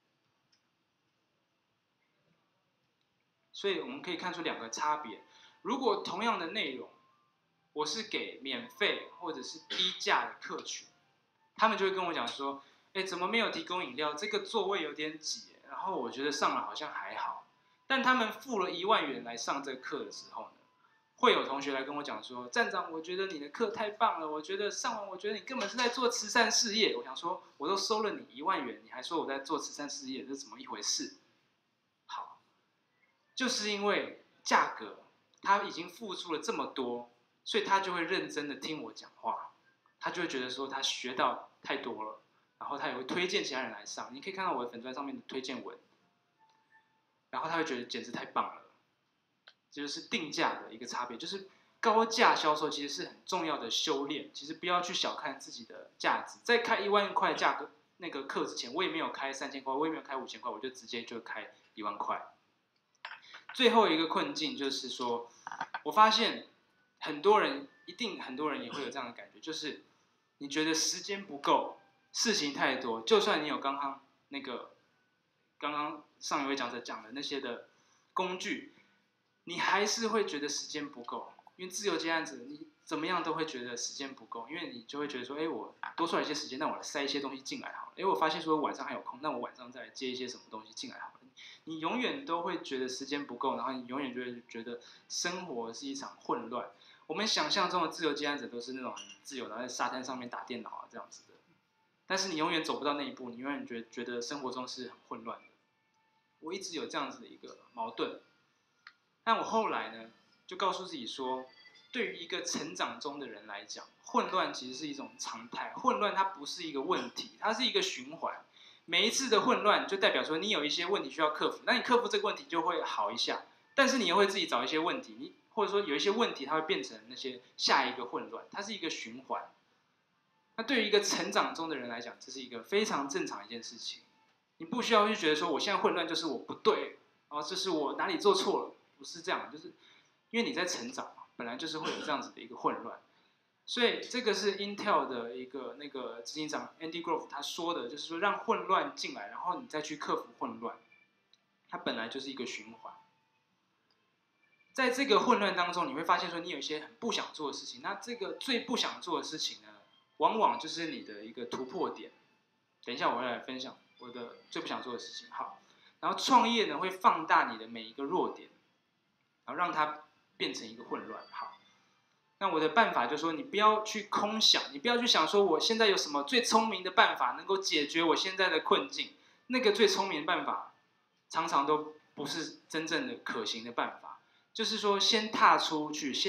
所以我们可以看出两个差别。如果同样的内容，我是给免费或者是低价的客群，他们就会跟我讲说，哎，怎么没有提供饮料？这个座位有点挤，然后我觉得上了好像还好。但他们付了一万元来上这个课的时候呢，会有同学来跟我讲说，站长，我觉得你的课太棒了，我觉得上完，我觉得你根本是在做慈善事业。我想说，我都收了你一万元，你还说我在做慈善事业，这是怎么一回事？好，就是因为价格，他已经付出了这么多，所以他就会认真的听我讲话。他就会觉得说他学到太多了，然后他也会推荐其他人来上。你可以看到我的粉专上面的推荐文，然后他会觉得简直太棒了。这就是定价的一个差别，就是高价销售其实是很重要的修炼。其实不要去小看自己的价值。在开一万块价格那个课之前，我也没有开三千块，我也没有开五千块，我就直接就开一万块。最后一个困境就是说，我发现很多人一定很多人也会有这样的感觉，就是你觉得时间不够，事情太多，就算你有刚刚那个刚刚上一位讲者讲的那些的工具，你还是会觉得时间不够。因为自由接案子，你怎么样都会觉得时间不够，因为你就会觉得说，哎，我多出来一些时间，那我塞一些东西进来好了。哎，我发现说晚上还有空，那我晚上再接一些什么东西进来好了。你永远都会觉得时间不够，然后你永远就会觉得生活是一场混乱。我们想象中的自由接案者都是那种很自由的，在沙滩上面打电脑啊这样子的，但是你永远走不到那一步，你永远觉得觉得生活中是很混乱的。我一直有这样子的一个矛盾，但我后来呢，就告诉自己说，对于一个成长中的人来讲，混乱其实是一种常态，混乱它不是一个问题，它是一个循环。每一次的混乱就代表说你有一些问题需要克服，那你克服这个问题就会好一下，但是你又会自己找一些问题，你或者说有一些问题它会变成那些下一个混乱，它是一个循环。那对于一个成长中的人来讲，这是一个非常正常的一件事情。你不需要去觉得说我现在混乱就是我不对，然后这是我哪里做错了，不是这样，就是因为你在成长嘛，本来就是会有这样子的一个混乱。所以这个是 Intel 的一个那个执行长 Andy Grove 他说的，就是说让混乱进来，然后你再去克服混乱，它本来就是一个循环。在这个混乱当中，你会发现说你有一些很不想做的事情，那这个最不想做的事情呢，往往就是你的一个突破点。等一下我会来分享我的最不想做的事情。好，然后创业呢会放大你的每一个弱点，然后让它变成一个混乱。好。那我的办法就是说，你不要去空想，你不要去想说我现在有什么最聪明的办法能够解决我现在的困境。那个最聪明的办法，常常都不是真正的可行的办法。就是说，先踏出去，先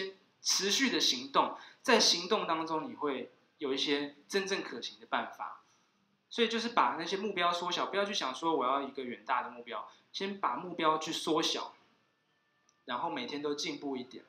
持续的行动，在行动当中你会有一些真正可行的办法。所以就是把那些目标缩小，不要去想说我要一个远大的目标，先把目标去缩小，然后每天都进步一点。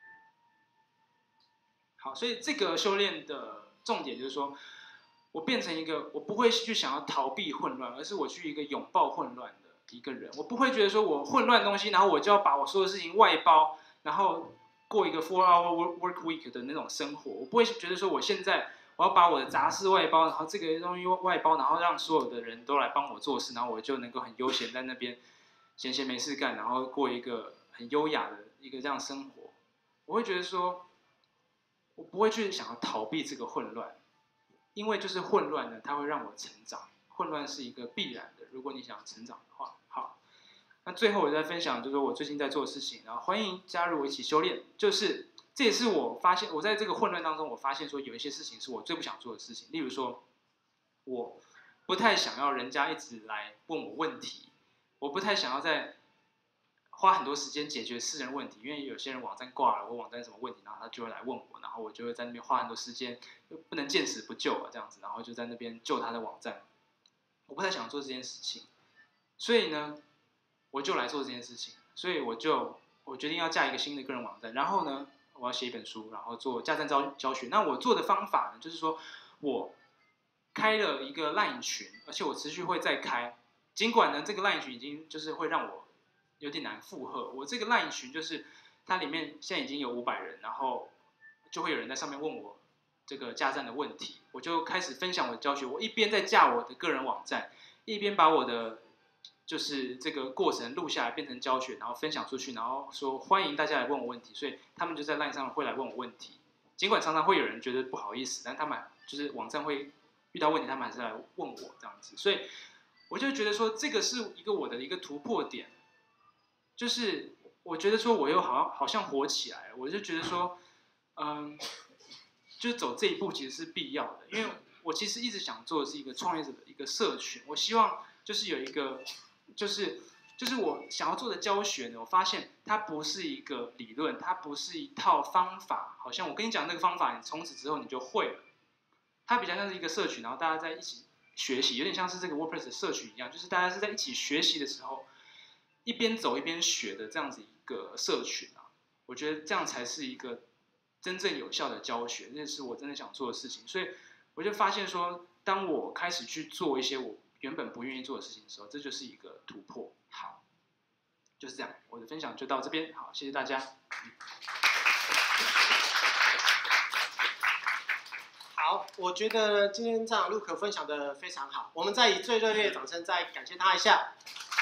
好，所以这个修炼的重点就是说，我变成一个我不会去想要逃避混乱，而是我去一个拥抱混乱的一个人。我不会觉得说我混乱的东西，然后我就要把我所有事情外包，然后过一个 four hour work week 的那种生活。我不会觉得说我现在我要把我的杂事外包，然后这个东西外包，然后让所有的人都来帮我做事，然后我就能够很悠闲在那边闲闲没事干，然后过一个很优雅的一个这样生活。我会觉得说，我不会去想要逃避这个混乱，因为就是混乱呢，它会让我成长。混乱是一个必然的，如果你想成长的话。好，那最后我再分享就是我最近在做的事情，然后欢迎加入我一起修炼。就是这也是我发现，我在这个混乱当中，我发现说有一些事情是我最不想做的事情。例如说，我不太想要人家一直来问我问题，我不太想要在花很多时间解决私人问题，因为有些人网站挂了，或网站什么问题，然后他就会来问我，然后我就会在那边花很多时间，不能见死不救啊这样子，然后就在那边救他的网站。我不太想做这件事情，所以呢，我就来做这件事情。所以我就我决定要架一个新的个人网站，然后呢，我要写一本书，然后做架站教教学。那我做的方法呢，就是说我开了一个 LINE 群，而且我持续会再开，尽管呢这个 LINE 群已经就是会让我有点难负荷。我这个 LINE 群就是它里面现在已经有五百人，然后就会有人在上面问我这个架站的问题，我就开始分享我的教学。我一边在架我的个人网站，一边把我的就是这个过程录下来变成教学，然后分享出去，然后说欢迎大家来问我问题。所以他们就在 LINE 上会来问我问题，尽管常常会有人觉得不好意思，但他们就是网站会遇到问题，他们还是来问我这样子。所以我就觉得说这个是一个我的一个突破点，就是我觉得说我又好像好像火起来了，我就觉得说，嗯，就走这一步其实是必要的，因为我其实一直想做的是一个创业者的一个社群，我希望就是有一个，就是就是我想要做的教学呢，我发现它不是一个理论，它不是一套方法，好像我跟你讲那个方法，你从此之后你就会了，它比较像是一个社群，然后大家在一起学习，有点像是这个 WordPress 的社群一样，就是大家是在一起学习的时候，一边走一边学的这样子一个社群啊，我觉得这样才是一个真正有效的教学，那是我真的想做的事情。所以我就发现说，当我开始去做一些我原本不愿意做的事情的时候，这就是一个突破。好，就是这样，我的分享就到这边。好，谢谢大家。 好，我觉得今天这样陆可分享的非常好，我们再以最热烈的掌声再感谢他一下。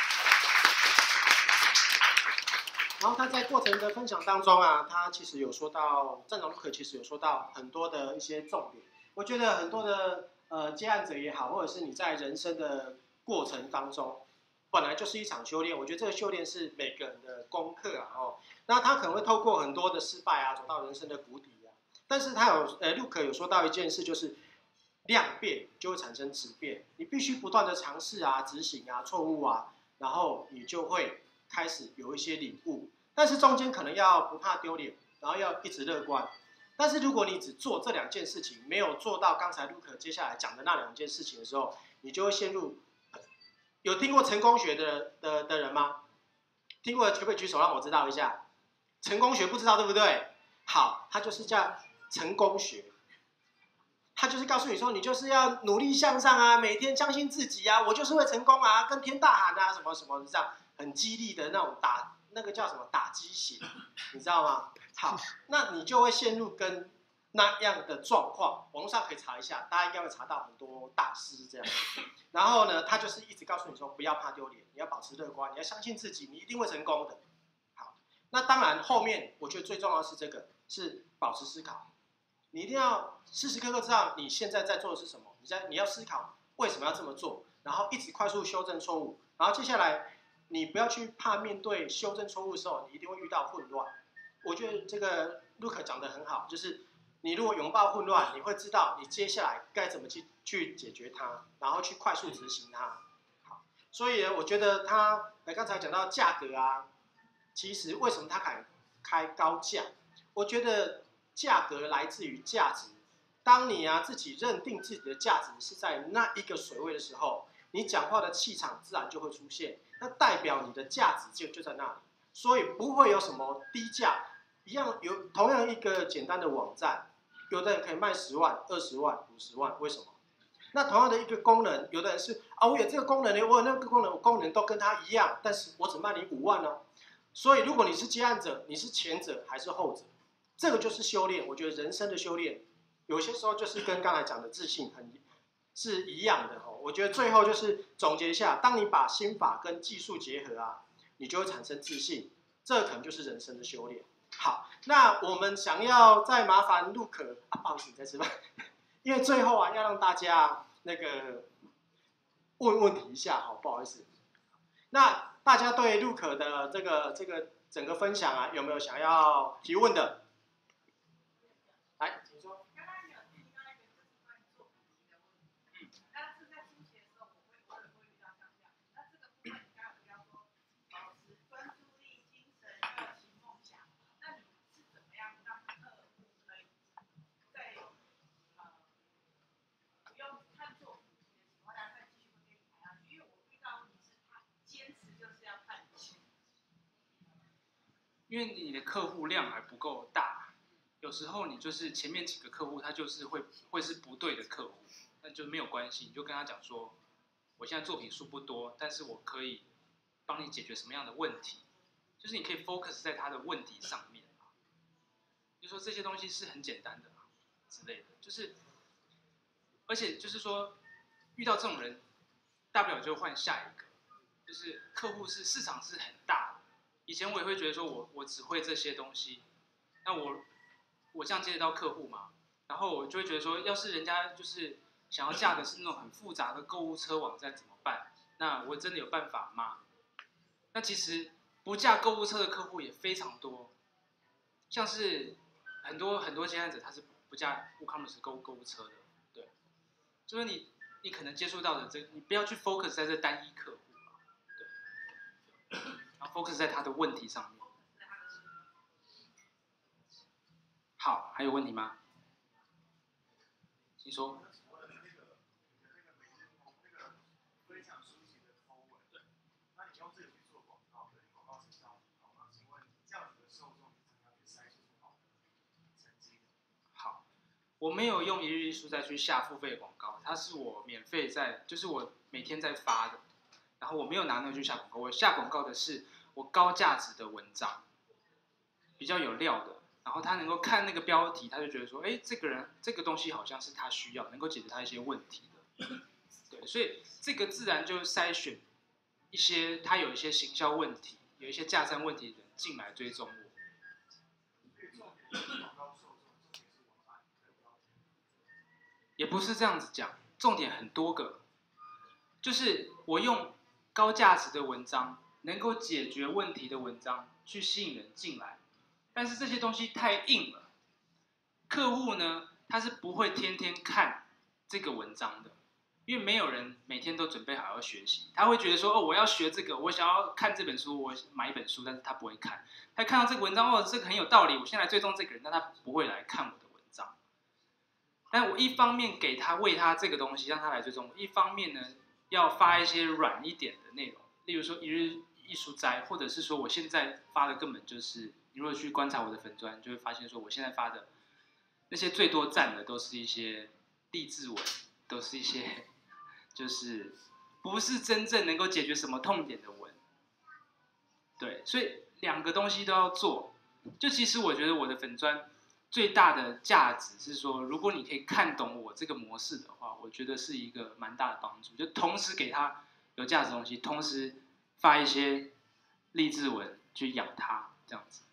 然后他在过程的分享当中啊，他其实有说到，站长陆可其实有说到很多的一些重点。我觉得很多的呃接案者也好，或者是你在人生的过程当中，本来就是一场修炼。我觉得这个修炼是每个人的功课啊，哦，那他可能会透过很多的失败啊，走到人生的谷底啊。但是他有呃陆可有说到一件事，就是量变就会产生质变，你必须不断的尝试啊、执行啊、错误啊，然后你就会开始有一些领悟，但是中间可能要不怕丢脸，然后要一直乐观。但是如果你只做这两件事情，没有做到刚才陆可接下来讲的那两件事情的时候，你就会陷入。有听过成功学的的的人吗？听过的可不可以举手让我知道一下？成功学不知道对不对？好，它就是叫成功学。他就是告诉你说，你就是要努力向上啊，每天相信自己啊，我就是会成功啊，跟天大喊啊，什么什么这样很激励的那种打，那个叫什么打鸡血，你知道吗？好，那你就会陷入跟那样的状况，网络上可以查一下，大家应该会查到很多大师这样。然后呢，他就是一直告诉你说，不要怕丢脸，你要保持乐观，你要相信自己，你一定会成功的。好，那当然后面我觉得最重要的是这个，是保持思考。你一定要时时刻刻知道你现在在做的是什么，你在你要思考为什么要这么做，然后一直快速修正错误，然后接下来你不要去怕面对修正错误的时候，你一定会遇到混乱。我觉得这个 Luke 讲得很好，就是你如果拥抱混乱，你会知道你接下来该怎么去去解决它，然后去快速执行它。好，所以我觉得他呃刚才讲到价格啊，其实为什么他敢开高价？ 我觉得价格来自于价值。当你啊自己认定自己的价值是在那一个水位的时候，你讲话的气场自然就会出现，那代表你的价值就就在那里，所以不会有什么低价。一样有同样一个简单的网站，有的人可以卖十万、二十万、五十万，为什么？那同样的一个功能，有的人是啊，我有这个功能呢，我有那个功能，我功能都跟他一样，但是我只卖你五万哦。所以如果你是接案者，你是前者还是后者？这个就是修炼。我觉得人生的修炼，有些时候就是跟刚才讲的自信很是一样的哦。我觉得最后就是总结一下，当你把心法跟技术结合啊，你就会产生自信，这可能就是人生的修炼。好，那我们想要再麻烦陆可啊，不好意思，你在吃饭，因为最后啊要让大家那个问问题一下，好，不好意思。那大家对陆可的这个这个整个分享啊，有没有想要提问的？来，请说。 因为你的客户量还不够大，有时候你就是前面几个客户他就是会会是不对的客户，那就没有关系，你就跟他讲说，我现在作品数不多，但是我可以帮你解决什么样的问题，就是你可以 focus 在他的问题上面，就说这些东西是很简单的之类的，就是而且就是说遇到这种人，大不了就换下一个，就是客户是市场是很大的。以前我也会觉得说我我只会这些东西，那我我这样接得到客户嘛？然后我就会觉得说，要是人家就是想要架的是那种很复杂的购物车网站怎么办？那我真的有办法吗？那其实不架购物车的客户也非常多，像是很多很多接案者他是不架 WooCommerce 购购物车的，对，就是你你可能接触到的这，你不要去 focus 在这单一客户嘛，对。然后 focus 在他的问题上面。好，还有问题吗？请说。好，我没有用一日一书再去下付费广告，它是我免费在，就是我每天在发的。然后我没有拿那个去下广告，我下广告的是我高价值的文章，比较有料的，然后他能够看那个标题，他就觉得说，哎，这个人这个东西好像是他需要，能够解决他一些问题的，对，所以这个自然就筛选一些他有一些行销问题，有一些架站问题的人进来追踪我。也不是这样子讲，重点很多个。就是我用高价值的文章，能够解决问题的文章，去吸引人进来。但是这些东西太硬了，客户呢，他是不会天天看这个文章的，因为没有人每天都准备好要学习。他会觉得说，哦，我要学这个，我想要看这本书，我买一本书，但是他不会看。他看到这个文章，哦，这个很有道理，我先来追踪这个人，但他不会来看我的文章。但我一方面给他喂他这个东西，让他来追踪我；一方面呢，要发一些软一点的内容，例如说一日一书斋，或者是说我现在发的根本就是，你如果去观察我的粉专，就会发现说我现在发的那些最多赞的都是一些励志文，都是一些就是不是真正能够解决什么痛点的文。对，所以两个东西都要做。就其实我觉得我的粉专最大的价值是说，如果你可以看懂我这个模式的话，我觉得是一个蛮大的帮助。就同时给他有价值的东西，同时发一些励志文去养他，这样子。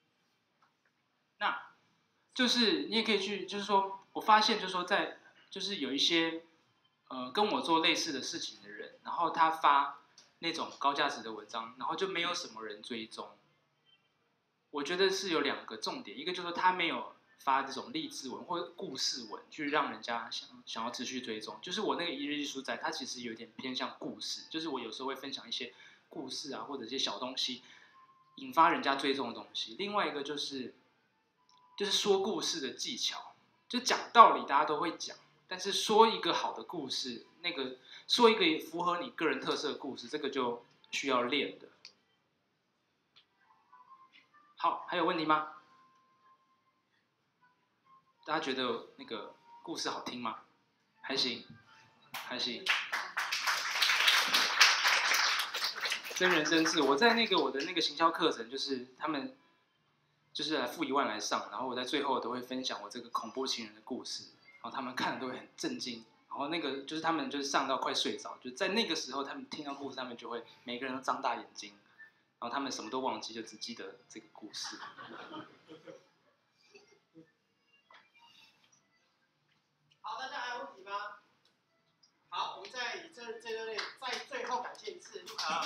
那就是你也可以去，就是说我发现，就是说在就是有一些呃跟我做类似的事情的人，然后他发那种高价值的文章，然后就没有什么人追踪。我觉得是有两个重点，一个就是说他没有发这种励志文或者故事文，去让人家想想要持续追踪。就是我那个一日一书斋，它其实有点偏向故事，就是我有时候会分享一些故事啊，或者一些小东西，引发人家追踪的东西。另外一个就是就是说故事的技巧，就讲道理大家都会讲，但是说一个好的故事，那个说一个符合你个人特色的故事，这个就需要练的。好，还有问题吗？大家觉得那个故事好听吗？还行，还行。真人真事，我在那个我的那个行销课程，就是他们就是来付一万来上，然后我在最后都会分享我这个恐怖情人的故事，然后他们看了都会很震惊，然后那个就是他们就是上到快睡着，就在那个时候他们听到故事，他们就会每个人都张大眼睛，然后他们什么都忘记，就只记得这个故事。 好，大家还有问题吗？好，我们再以这这段内在最后感谢一次陆可。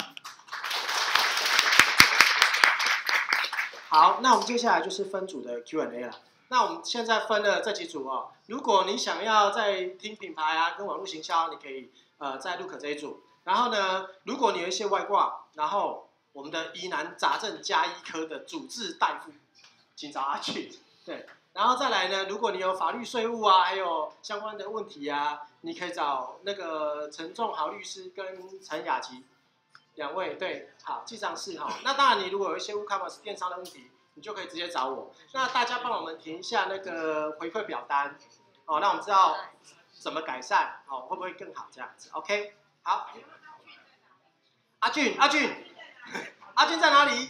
好，那我们接下来就是分组的 Q and A 了。那我们现在分了这几组哦。如果你想要在听品牌啊跟网络行销，你可以呃在陆可这一组。然后呢，如果你有一些外挂，然后我们的疑难杂症加医科的主治大夫，请找阿俊。对。然后再来呢，如果你有法律、税务啊，还有相关的问题啊，你可以找那个陈仲豪律师跟陈雅琪两位。对，好，记账室哈。那当然，你如果有一些 WooCommerce 电商的问题，你就可以直接找我。那大家帮我们填一下那个回馈表单，哦，让我们知道怎么改善，哦，会不会更好这样子 ？OK， 好。阿俊，阿俊，阿俊在哪里？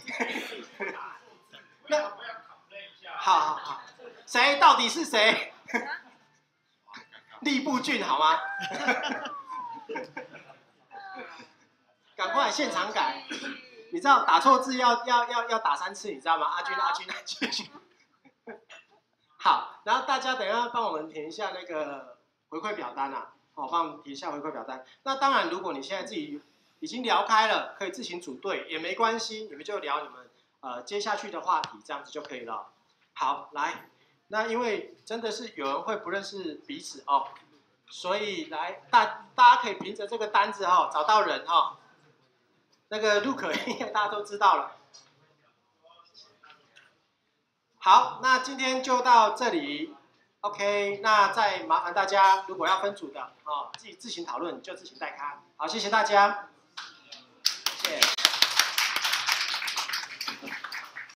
那好好好。谁到底是谁？吏部俊好吗？赶快现场改！你知道打错字要要要要打三次，你知道吗？阿俊阿俊阿俊。好，然后大家等一下帮我们填一下那个回馈表单啊，好，帮我们填一下回馈表单。那当然，如果你现在自己已经聊开了，可以自行组队也没关系，你们就聊你们呃接下去的话题，这样子就可以了。好，来。那因为真的是有人会不认识彼此哦，所以来大大家可以凭着这个单子哈、哦、找到人哈、哦，那个陆可应该大家都知道了。好，那今天就到这里 ，OK， 那再麻烦大家如果要分组的哦，自己自行讨论就自行带开。好，谢谢大家。